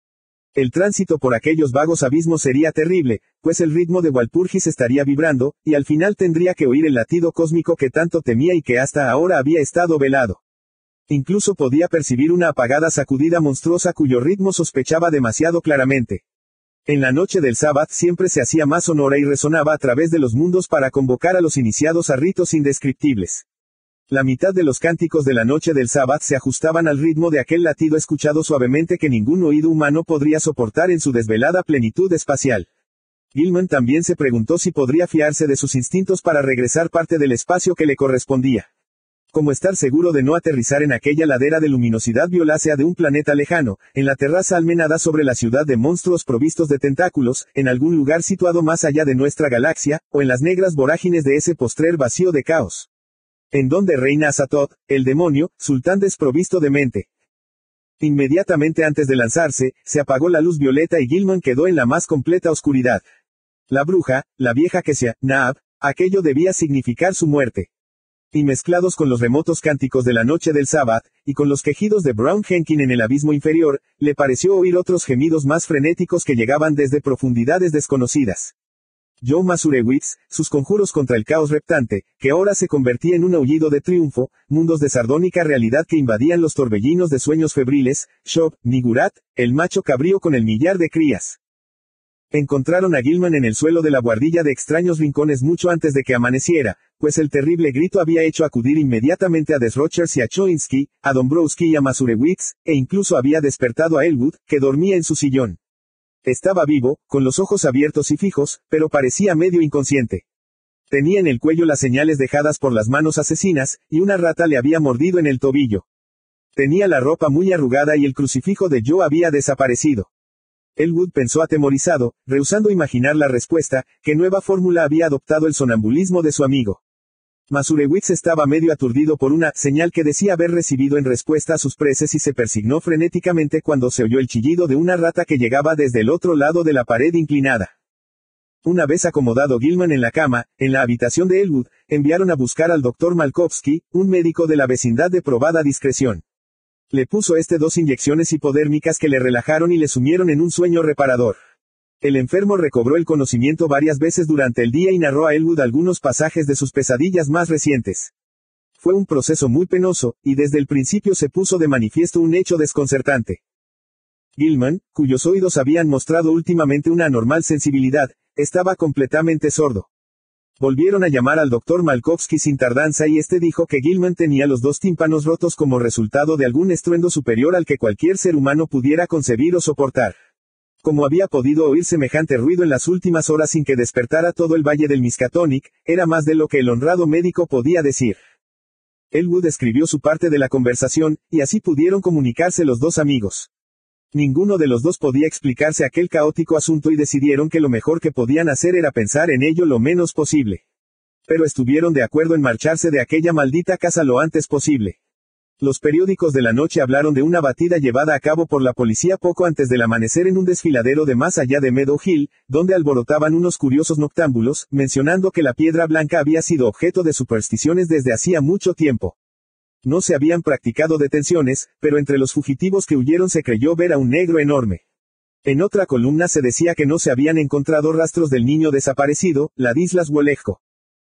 El tránsito por aquellos vagos abismos sería terrible, pues el ritmo de Walpurgis estaría vibrando, y al final tendría que oír el latido cósmico que tanto temía y que hasta ahora había estado velado. Incluso podía percibir una apagada sacudida monstruosa cuyo ritmo sospechaba demasiado claramente. En la noche del sábado siempre se hacía más sonora y resonaba a través de los mundos para convocar a los iniciados a ritos indescriptibles. La mitad de los cánticos de la noche del sábado se ajustaban al ritmo de aquel latido escuchado suavemente que ningún oído humano podría soportar en su desvelada plenitud espacial. Gilman también se preguntó si podría fiarse de sus instintos para regresar parte del espacio que le correspondía. Como estar seguro de no aterrizar en aquella ladera de luminosidad violácea de un planeta lejano, en la terraza almenada sobre la ciudad de monstruos provistos de tentáculos, en algún lugar situado más allá de nuestra galaxia, o en las negras vorágines de ese postrer vacío de caos. En donde reina Azathoth, el demonio, sultán desprovisto de mente. Inmediatamente antes de lanzarse, se apagó la luz violeta y Gilman quedó en la más completa oscuridad. La bruja, la vieja Kesia, Naab, aquello debía significar su muerte. Y mezclados con los remotos cánticos de la noche del sábado, y con los quejidos de Brown Henkin en el abismo inferior, le pareció oír otros gemidos más frenéticos que llegaban desde profundidades desconocidas. Joe Masurewicz, sus conjuros contra el caos reptante, que ahora se convertía en un aullido de triunfo, mundos de sardónica realidad que invadían los torbellinos de sueños febriles, Shob, Nigurat, el macho cabrío con el millar de crías. Encontraron a Gilman en el suelo de la buhardilla de extraños rincones mucho antes de que amaneciera, pues el terrible grito había hecho acudir inmediatamente a Desrochers y a Choinsky, a Dombrowski y a Masurewicz, e incluso había despertado a Elwood, que dormía en su sillón. Estaba vivo, con los ojos abiertos y fijos, pero parecía medio inconsciente. Tenía en el cuello las señales dejadas por las manos asesinas, y una rata le había mordido en el tobillo. Tenía la ropa muy arrugada y el crucifijo de Joe había desaparecido. Elwood pensó atemorizado, rehusando imaginar la respuesta, qué nueva fórmula había adoptado el sonambulismo de su amigo. Masurewicz estaba medio aturdido por una señal que decía haber recibido en respuesta a sus preces y se persignó frenéticamente cuando se oyó el chillido de una rata que llegaba desde el otro lado de la pared inclinada. Una vez acomodado Gilman en la cama, en la habitación de Elwood, enviaron a buscar al Dr. Malkovsky, un médico de la vecindad de probada discreción. Le puso 2 inyecciones hipodérmicas que le relajaron y le sumieron en un sueño reparador. El enfermo recobró el conocimiento varias veces durante el día y narró a Elwood algunos pasajes de sus pesadillas más recientes. Fue un proceso muy penoso, y desde el principio se puso de manifiesto un hecho desconcertante. Gilman, cuyos oídos habían mostrado últimamente una anormal sensibilidad, estaba completamente sordo. Volvieron a llamar al Dr. Malkovsky sin tardanza y dijo que Gilman tenía los 2 tímpanos rotos como resultado de algún estruendo superior al que cualquier ser humano pudiera concebir o soportar. Como había podido oír semejante ruido en las últimas horas sin que despertara todo el valle del Miskatonic, era más de lo que el honrado médico podía decir. Elwood escribió su parte de la conversación, y así pudieron comunicarse los 2 amigos. Ninguno de los 2 podía explicarse aquel caótico asunto y decidieron que lo mejor que podían hacer era pensar en ello lo menos posible. Pero estuvieron de acuerdo en marcharse de aquella maldita casa lo antes posible. Los periódicos de la noche hablaron de una batida llevada a cabo por la policía poco antes del amanecer en un desfiladero de más allá de Meadow Hill, donde alborotaban unos curiosos noctámbulos, mencionando que la piedra blanca había sido objeto de supersticiones desde hacía mucho tiempo. No se habían practicado detenciones, pero entre los fugitivos que huyeron se creyó ver a un negro enorme. En otra columna se decía que no se habían encontrado rastros del niño desaparecido, Ladislas Wolejko.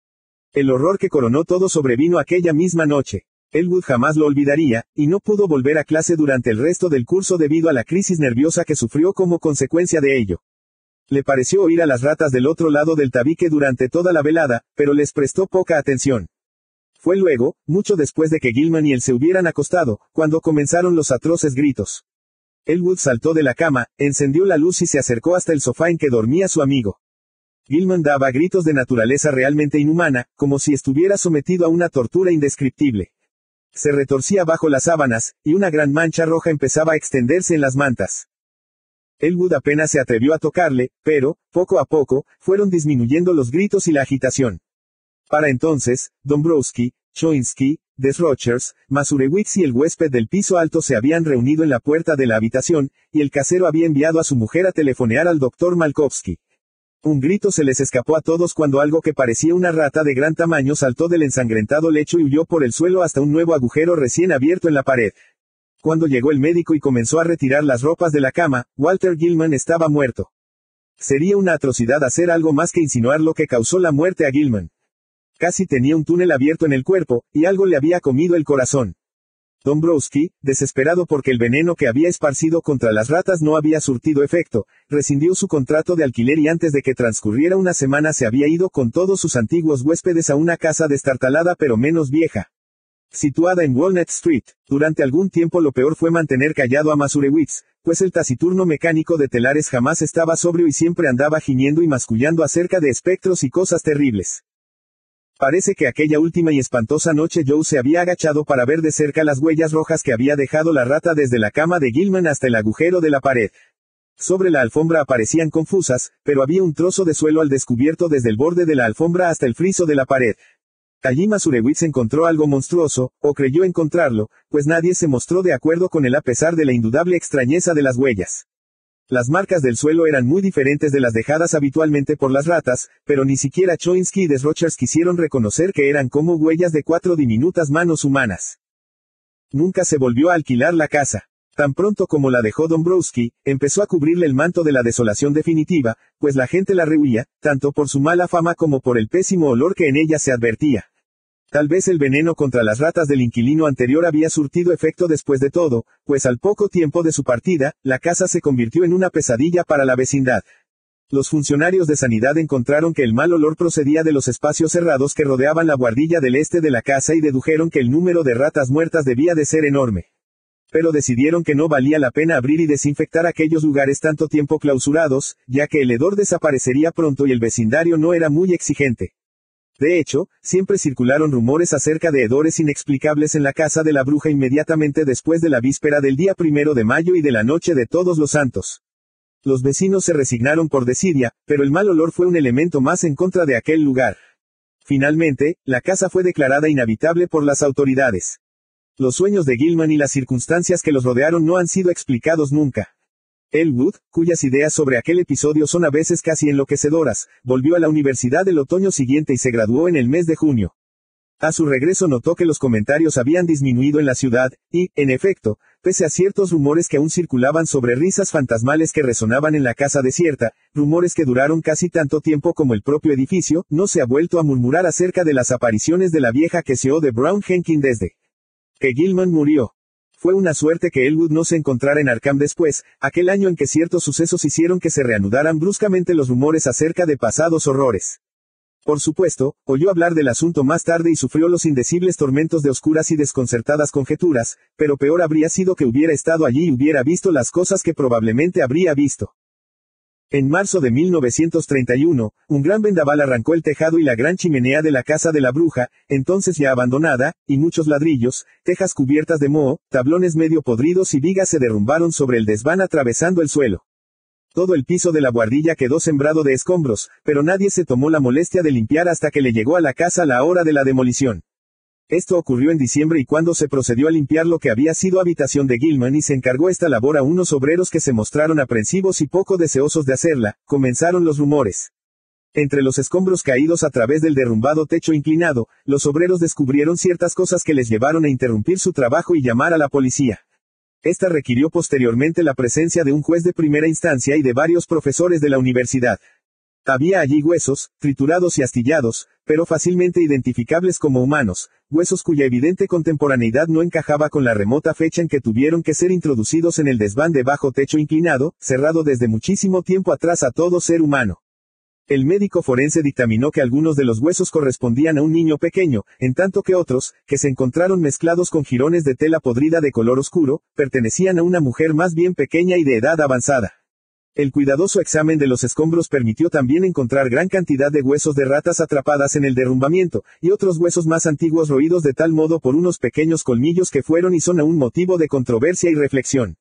El horror que coronó todo sobrevino aquella misma noche. Elwood jamás lo olvidaría, y no pudo volver a clase durante el resto del curso debido a la crisis nerviosa que sufrió como consecuencia de ello. Le pareció oír a las ratas del otro lado del tabique durante toda la velada, pero les prestó poca atención. Fue luego, mucho después de que Gilman y él se hubieran acostado, cuando comenzaron los atroces gritos. Elwood saltó de la cama, encendió la luz y se acercó hasta el sofá en que dormía su amigo. Gilman daba gritos de naturaleza realmente inhumana, como si estuviera sometido a una tortura indescriptible. Se retorcía bajo las sábanas, y una gran mancha roja empezaba a extenderse en las mantas. Elwood apenas se atrevió a tocarle, pero, poco a poco, fueron disminuyendo los gritos y la agitación. Para entonces, Dombrowski, Choinsky, Desrochers, Masurewicz y el huésped del piso alto se habían reunido en la puerta de la habitación, y el casero había enviado a su mujer a telefonear al doctor Malkovsky. Un grito se les escapó a todos cuando algo que parecía una rata de gran tamaño saltó del ensangrentado lecho y huyó por el suelo hasta un nuevo agujero recién abierto en la pared. Cuando llegó el médico y comenzó a retirar las ropas de la cama, Walter Gilman estaba muerto. Sería una atrocidad hacer algo más que insinuar lo que causó la muerte a Gilman. Casi tenía un túnel abierto en el cuerpo, y algo le había comido el corazón. Dombrowski, desesperado porque el veneno que había esparcido contra las ratas no había surtido efecto, rescindió su contrato de alquiler y antes de que transcurriera una semana se había ido con todos sus antiguos huéspedes a una casa destartalada pero menos vieja, situada en Walnut Street. Durante algún tiempo lo peor fue mantener callado a Masurewicz, pues el taciturno mecánico de telares jamás estaba sobrio y siempre andaba gimiendo y mascullando acerca de espectros y cosas terribles. Parece que aquella última y espantosa noche Joe se había agachado para ver de cerca las huellas rojas que había dejado la rata desde la cama de Gilman hasta el agujero de la pared. Sobre la alfombra aparecían confusas, pero había un trozo de suelo al descubierto desde el borde de la alfombra hasta el friso de la pared. Allí Masurewicz encontró algo monstruoso, o creyó encontrarlo, pues nadie se mostró de acuerdo con él a pesar de la indudable extrañeza de las huellas. Las marcas del suelo eran muy diferentes de las dejadas habitualmente por las ratas, pero ni siquiera Choinsky y Desrochers quisieron reconocer que eran como huellas de 4 diminutas manos humanas. Nunca se volvió a alquilar la casa. Tan pronto como la dejó Dombrowski, empezó a cubrirle el manto de la desolación definitiva, pues la gente la rehuía, tanto por su mala fama como por el pésimo olor que en ella se advertía. Tal vez el veneno contra las ratas del inquilino anterior había surtido efecto después de todo, pues al poco tiempo de su partida, la casa se convirtió en una pesadilla para la vecindad. Los funcionarios de sanidad encontraron que el mal olor procedía de los espacios cerrados que rodeaban la buhardilla del este de la casa y dedujeron que el número de ratas muertas debía de ser enorme. Pero decidieron que no valía la pena abrir y desinfectar aquellos lugares tanto tiempo clausurados, ya que el hedor desaparecería pronto y el vecindario no era muy exigente. De hecho, siempre circularon rumores acerca de hedores inexplicables en la casa de la bruja inmediatamente después de la víspera del día 1 de mayo y de la noche de Todos los Santos. Los vecinos se resignaron por desidia, pero el mal olor fue un elemento más en contra de aquel lugar. Finalmente, la casa fue declarada inhabitable por las autoridades. Los sueños de Gilman y las circunstancias que los rodearon no han sido explicados nunca. Elwood, cuyas ideas sobre aquel episodio son a veces casi enloquecedoras, volvió a la universidad el otoño siguiente y se graduó en el mes de junio. A su regreso notó que los comentarios habían disminuido en la ciudad, y, en efecto, pese a ciertos rumores que aún circulaban sobre risas fantasmales que resonaban en la casa desierta, rumores que duraron casi tanto tiempo como el propio edificio, no se ha vuelto a murmurar acerca de las apariciones de la vieja QCO de Brown Henkin desde que Gilman murió. Fue una suerte que Elwood no se encontrara en Arkham después, aquel año en que ciertos sucesos hicieron que se reanudaran bruscamente los rumores acerca de pasados horrores. Por supuesto, oyó hablar del asunto más tarde y sufrió los indecibles tormentos de oscuras y desconcertadas conjeturas, pero peor habría sido que hubiera estado allí y hubiera visto las cosas que probablemente habría visto. En marzo de 1931, un gran vendaval arrancó el tejado y la gran chimenea de la casa de la bruja, entonces ya abandonada, y muchos ladrillos, tejas cubiertas de moho, tablones medio podridos y vigas se derrumbaron sobre el desván atravesando el suelo. Todo el piso de la buhardilla quedó sembrado de escombros, pero nadie se tomó la molestia de limpiar hasta que le llegó a la casa la hora de la demolición. Esto ocurrió en diciembre y cuando se procedió a limpiar lo que había sido habitación de Gilman y se encargó esta labor a unos obreros que se mostraron aprensivos y poco deseosos de hacerla, comenzaron los rumores. Entre los escombros caídos a través del derrumbado techo inclinado, los obreros descubrieron ciertas cosas que les llevaron a interrumpir su trabajo y llamar a la policía. Esta requirió posteriormente la presencia de un juez de primera instancia y de varios profesores de la universidad. Había allí huesos, triturados y astillados, pero fácilmente identificables como humanos, huesos cuya evidente contemporaneidad no encajaba con la remota fecha en que tuvieron que ser introducidos en el desván de bajo techo inclinado, cerrado desde muchísimo tiempo atrás a todo ser humano. El médico forense dictaminó que algunos de los huesos correspondían a un niño pequeño, en tanto que otros, que se encontraron mezclados con jirones de tela podrida de color oscuro, pertenecían a una mujer más bien pequeña y de edad avanzada. El cuidadoso examen de los escombros permitió también encontrar gran cantidad de huesos de ratas atrapadas en el derrumbamiento, y otros huesos más antiguos roídos de tal modo por unos pequeños colmillos que fueron y son aún motivo de controversia y reflexión.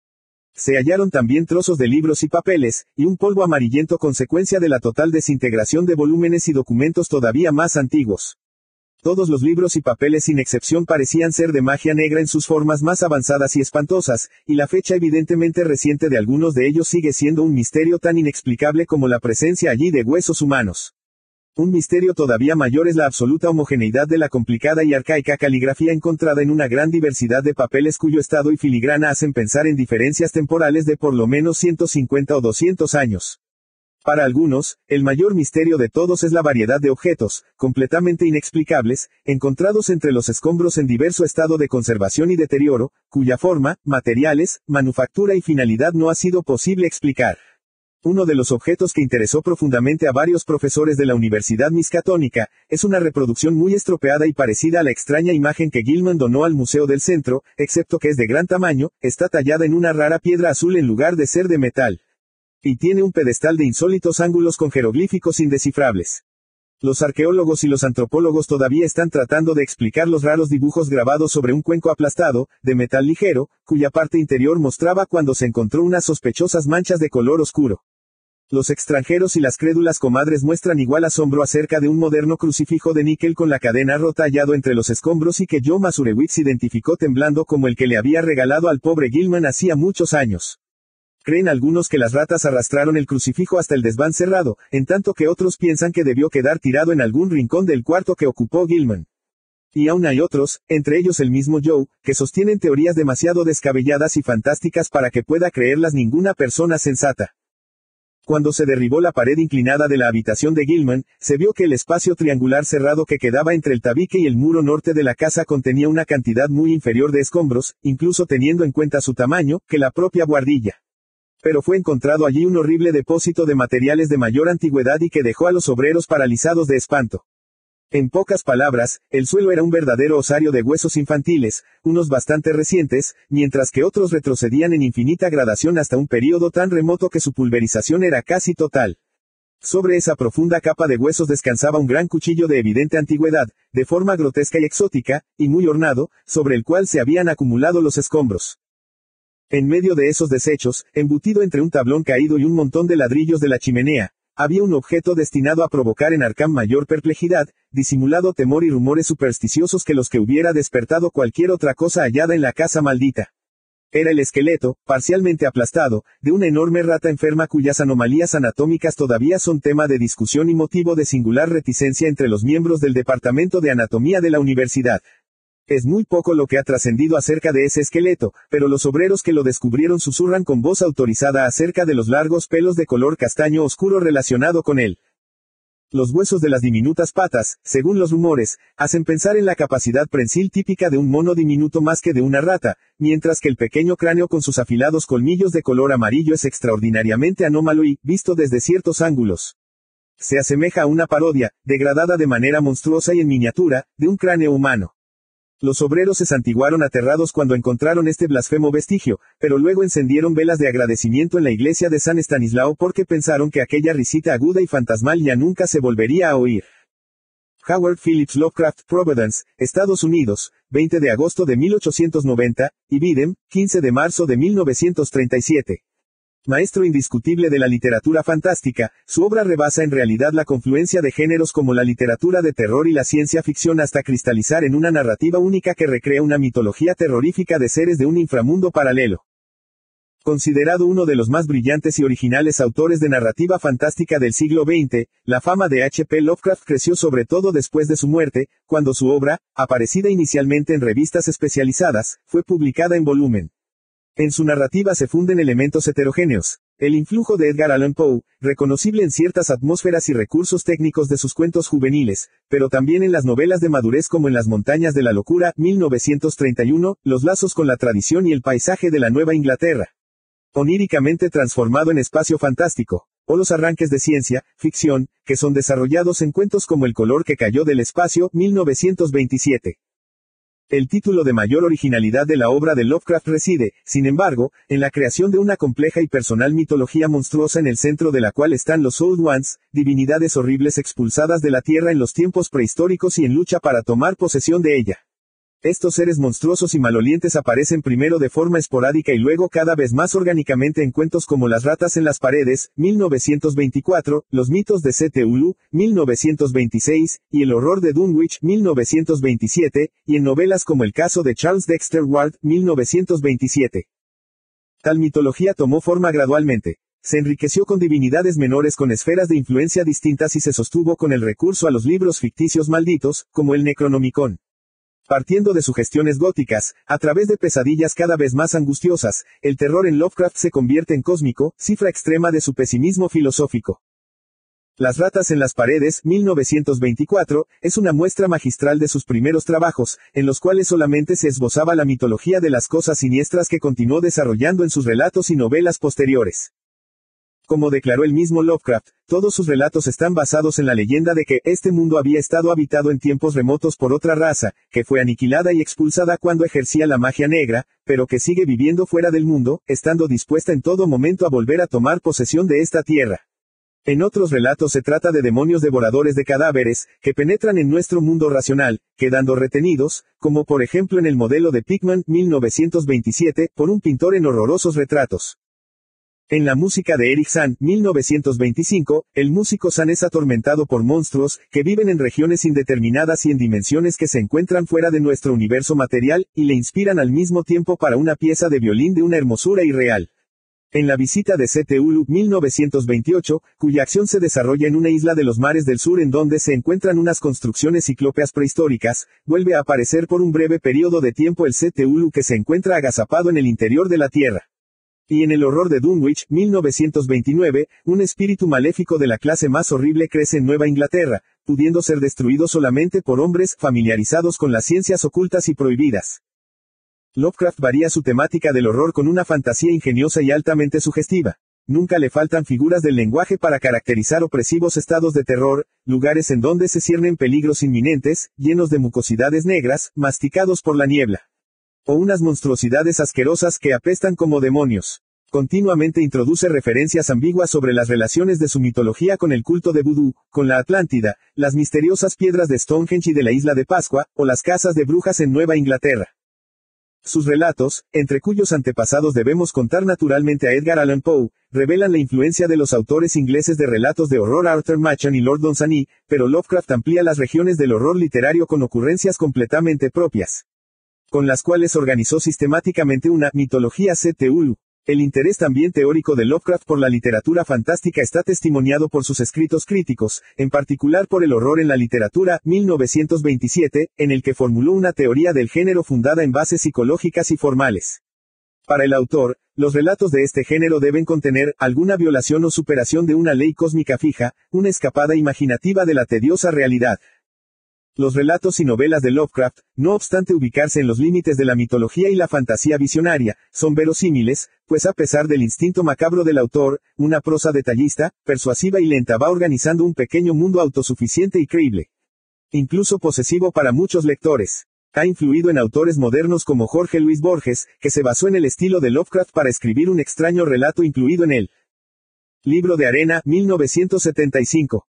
Se hallaron también trozos de libros y papeles, y un polvo amarillento consecuencia de la total desintegración de volúmenes y documentos todavía más antiguos. Todos los libros y papeles sin excepción parecían ser de magia negra en sus formas más avanzadas y espantosas, y la fecha evidentemente reciente de algunos de ellos sigue siendo un misterio tan inexplicable como la presencia allí de huesos humanos. Un misterio todavía mayor es la absoluta homogeneidad de la complicada y arcaica caligrafía encontrada en una gran diversidad de papeles cuyo estado y filigrana hacen pensar en diferencias temporales de por lo menos 150 o 200 años. Para algunos, el mayor misterio de todos es la variedad de objetos, completamente inexplicables, encontrados entre los escombros en diverso estado de conservación y deterioro, cuya forma, materiales, manufactura y finalidad no ha sido posible explicar. Uno de los objetos que interesó profundamente a varios profesores de la Universidad Miskatonic es una reproducción muy estropeada y parecida a la extraña imagen que Gilman donó al Museo del Centro, excepto que es de gran tamaño, está tallada en una rara piedra azul en lugar de ser de metal. Y tiene un pedestal de insólitos ángulos con jeroglíficos indescifrables. Los arqueólogos y los antropólogos todavía están tratando de explicar los raros dibujos grabados sobre un cuenco aplastado, de metal ligero, cuya parte interior mostraba cuando se encontró unas sospechosas manchas de color oscuro. Los extranjeros y las crédulas comadres muestran igual asombro acerca de un moderno crucifijo de níquel con la cadena rota hallado entre los escombros y que Joe Masurewicz identificó temblando como el que le había regalado al pobre Gilman hacía muchos años. Creen algunos que las ratas arrastraron el crucifijo hasta el desván cerrado, en tanto que otros piensan que debió quedar tirado en algún rincón del cuarto que ocupó Gilman. Y aún hay otros, entre ellos el mismo Joe, que sostienen teorías demasiado descabelladas y fantásticas para que pueda creerlas ninguna persona sensata. Cuando se derribó la pared inclinada de la habitación de Gilman, se vio que el espacio triangular cerrado que quedaba entre el tabique y el muro norte de la casa contenía una cantidad muy inferior de escombros, incluso teniendo en cuenta su tamaño, que la propia buhardilla. Pero fue encontrado allí un horrible depósito de materiales de mayor antigüedad y que dejó a los obreros paralizados de espanto. En pocas palabras, el suelo era un verdadero osario de huesos infantiles, unos bastante recientes, mientras que otros retrocedían en infinita gradación hasta un período tan remoto que su pulverización era casi total. Sobre esa profunda capa de huesos descansaba un gran cuchillo de evidente antigüedad, de forma grotesca y exótica, y muy ornado, sobre el cual se habían acumulado los escombros. En medio de esos desechos, embutido entre un tablón caído y un montón de ladrillos de la chimenea, había un objeto destinado a provocar en Arkham mayor perplejidad, disimulado temor y rumores supersticiosos que los que hubiera despertado cualquier otra cosa hallada en la casa maldita. Era el esqueleto, parcialmente aplastado, de una enorme rata enferma cuyas anomalías anatómicas todavía son tema de discusión y motivo de singular reticencia entre los miembros del Departamento de Anatomía de la Universidad. Es muy poco lo que ha trascendido acerca de ese esqueleto, pero los obreros que lo descubrieron susurran con voz autorizada acerca de los largos pelos de color castaño oscuro relacionado con él. Los huesos de las diminutas patas, según los rumores, hacen pensar en la capacidad prensil típica de un mono diminuto más que de una rata, mientras que el pequeño cráneo con sus afilados colmillos de color amarillo es extraordinariamente anómalo y, visto desde ciertos ángulos, se asemeja a una parodia, degradada de manera monstruosa y en miniatura, de un cráneo humano. Los obreros se santiguaron aterrados cuando encontraron este blasfemo vestigio, pero luego encendieron velas de agradecimiento en la iglesia de San Estanislao porque pensaron que aquella risita aguda y fantasmal ya nunca se volvería a oír. Howard Phillips Lovecraft, Providence, Estados Unidos, 20 de agosto de 1890, y Bidem, 15 de marzo de 1937. Maestro indiscutible de la literatura fantástica, su obra rebasa en realidad la confluencia de géneros como la literatura de terror y la ciencia ficción hasta cristalizar en una narrativa única que recrea una mitología terrorífica de seres de un inframundo paralelo. Considerado uno de los más brillantes y originales autores de narrativa fantástica del siglo XX, la fama de H.P. Lovecraft creció sobre todo después de su muerte, cuando su obra, aparecida inicialmente en revistas especializadas, fue publicada en volumen. En su narrativa se funden elementos heterogéneos. El influjo de Edgar Allan Poe, reconocible en ciertas atmósferas y recursos técnicos de sus cuentos juveniles, pero también en las novelas de madurez como en Las montañas de la locura, 1931, los lazos con la tradición y el paisaje de la Nueva Inglaterra, oníricamente transformado en espacio fantástico, o los arranques de ciencia, ficción, que son desarrollados en cuentos como El color que cayó del espacio, 1927. El título de mayor originalidad de la obra de Lovecraft reside, sin embargo, en la creación de una compleja y personal mitología monstruosa en el centro de la cual están los Old Ones, divinidades horribles expulsadas de la Tierra en los tiempos prehistóricos y en lucha para tomar posesión de ella. Estos seres monstruosos y malolientes aparecen primero de forma esporádica y luego cada vez más orgánicamente en cuentos como Las ratas en las paredes, 1924, Los mitos de Cthulhu, 1926, y El horror de Dunwich, 1927, y en novelas como El caso de Charles Dexter Ward, 1927. Tal mitología tomó forma gradualmente. Se enriqueció con divinidades menores con esferas de influencia distintas y se sostuvo con el recurso a los libros ficticios malditos, como el Necronomicon. Partiendo de sugestiones góticas, a través de pesadillas cada vez más angustiosas, el terror en Lovecraft se convierte en cósmico, cifra extrema de su pesimismo filosófico. Las ratas en las paredes, 1924, es una muestra magistral de sus primeros trabajos, en los cuales solamente se esbozaba la mitología de las cosas siniestras que continuó desarrollando en sus relatos y novelas posteriores. Como declaró el mismo Lovecraft, todos sus relatos están basados en la leyenda de que este mundo había estado habitado en tiempos remotos por otra raza, que fue aniquilada y expulsada cuando ejercía la magia negra, pero que sigue viviendo fuera del mundo, estando dispuesta en todo momento a volver a tomar posesión de esta tierra. En otros relatos se trata de demonios devoradores de cadáveres, que penetran en nuestro mundo racional, quedando retenidos, como por ejemplo en el modelo de Pickman, 1927, por un pintor en horrorosos retratos. En la música de Eric Sand, 1925, el músico Sand es atormentado por monstruos, que viven en regiones indeterminadas y en dimensiones que se encuentran fuera de nuestro universo material, y le inspiran al mismo tiempo para una pieza de violín de una hermosura irreal. En la visita de Cthulhu, 1928, cuya acción se desarrolla en una isla de los mares del sur en donde se encuentran unas construcciones ciclópeas prehistóricas, vuelve a aparecer por un breve periodo de tiempo el Cthulhu que se encuentra agazapado en el interior de la Tierra. Y en El horror de Dunwich, 1929, un espíritu maléfico de la clase más horrible crece en Nueva Inglaterra, pudiendo ser destruido solamente por hombres familiarizados con las ciencias ocultas y prohibidas. Lovecraft varía su temática del horror con una fantasía ingeniosa y altamente sugestiva. Nunca le faltan figuras del lenguaje para caracterizar opresivos estados de terror, lugares en donde se ciernen peligros inminentes, llenos de mucosidades negras, masticados por la niebla. O unas monstruosidades asquerosas que apestan como demonios. Continuamente introduce referencias ambiguas sobre las relaciones de su mitología con el culto de vudú, con la Atlántida, las misteriosas piedras de Stonehenge y de la isla de Pascua, o las casas de brujas en Nueva Inglaterra. Sus relatos, entre cuyos antepasados debemos contar naturalmente a Edgar Allan Poe, revelan la influencia de los autores ingleses de relatos de horror Arthur Machen y Lord Dunsany, pero Lovecraft amplía las regiones del horror literario con ocurrencias completamente propias, con las cuales organizó sistemáticamente una mitología Cthulhu. El interés también teórico de Lovecraft por la literatura fantástica está testimoniado por sus escritos críticos, en particular por El horror en la literatura, 1927, en el que formuló una teoría del género fundada en bases psicológicas y formales. Para el autor, los relatos de este género deben contener alguna violación o superación de una ley cósmica fija, una escapada imaginativa de la tediosa realidad. Los relatos y novelas de Lovecraft, no obstante ubicarse en los límites de la mitología y la fantasía visionaria, son verosímiles, pues a pesar del instinto macabro del autor, una prosa detallista, persuasiva y lenta va organizando un pequeño mundo autosuficiente y creíble. Incluso posesivo para muchos lectores. Ha influido en autores modernos como Jorge Luis Borges, que se basó en el estilo de Lovecraft para escribir un extraño relato incluido en el Libro de Arena, 1975.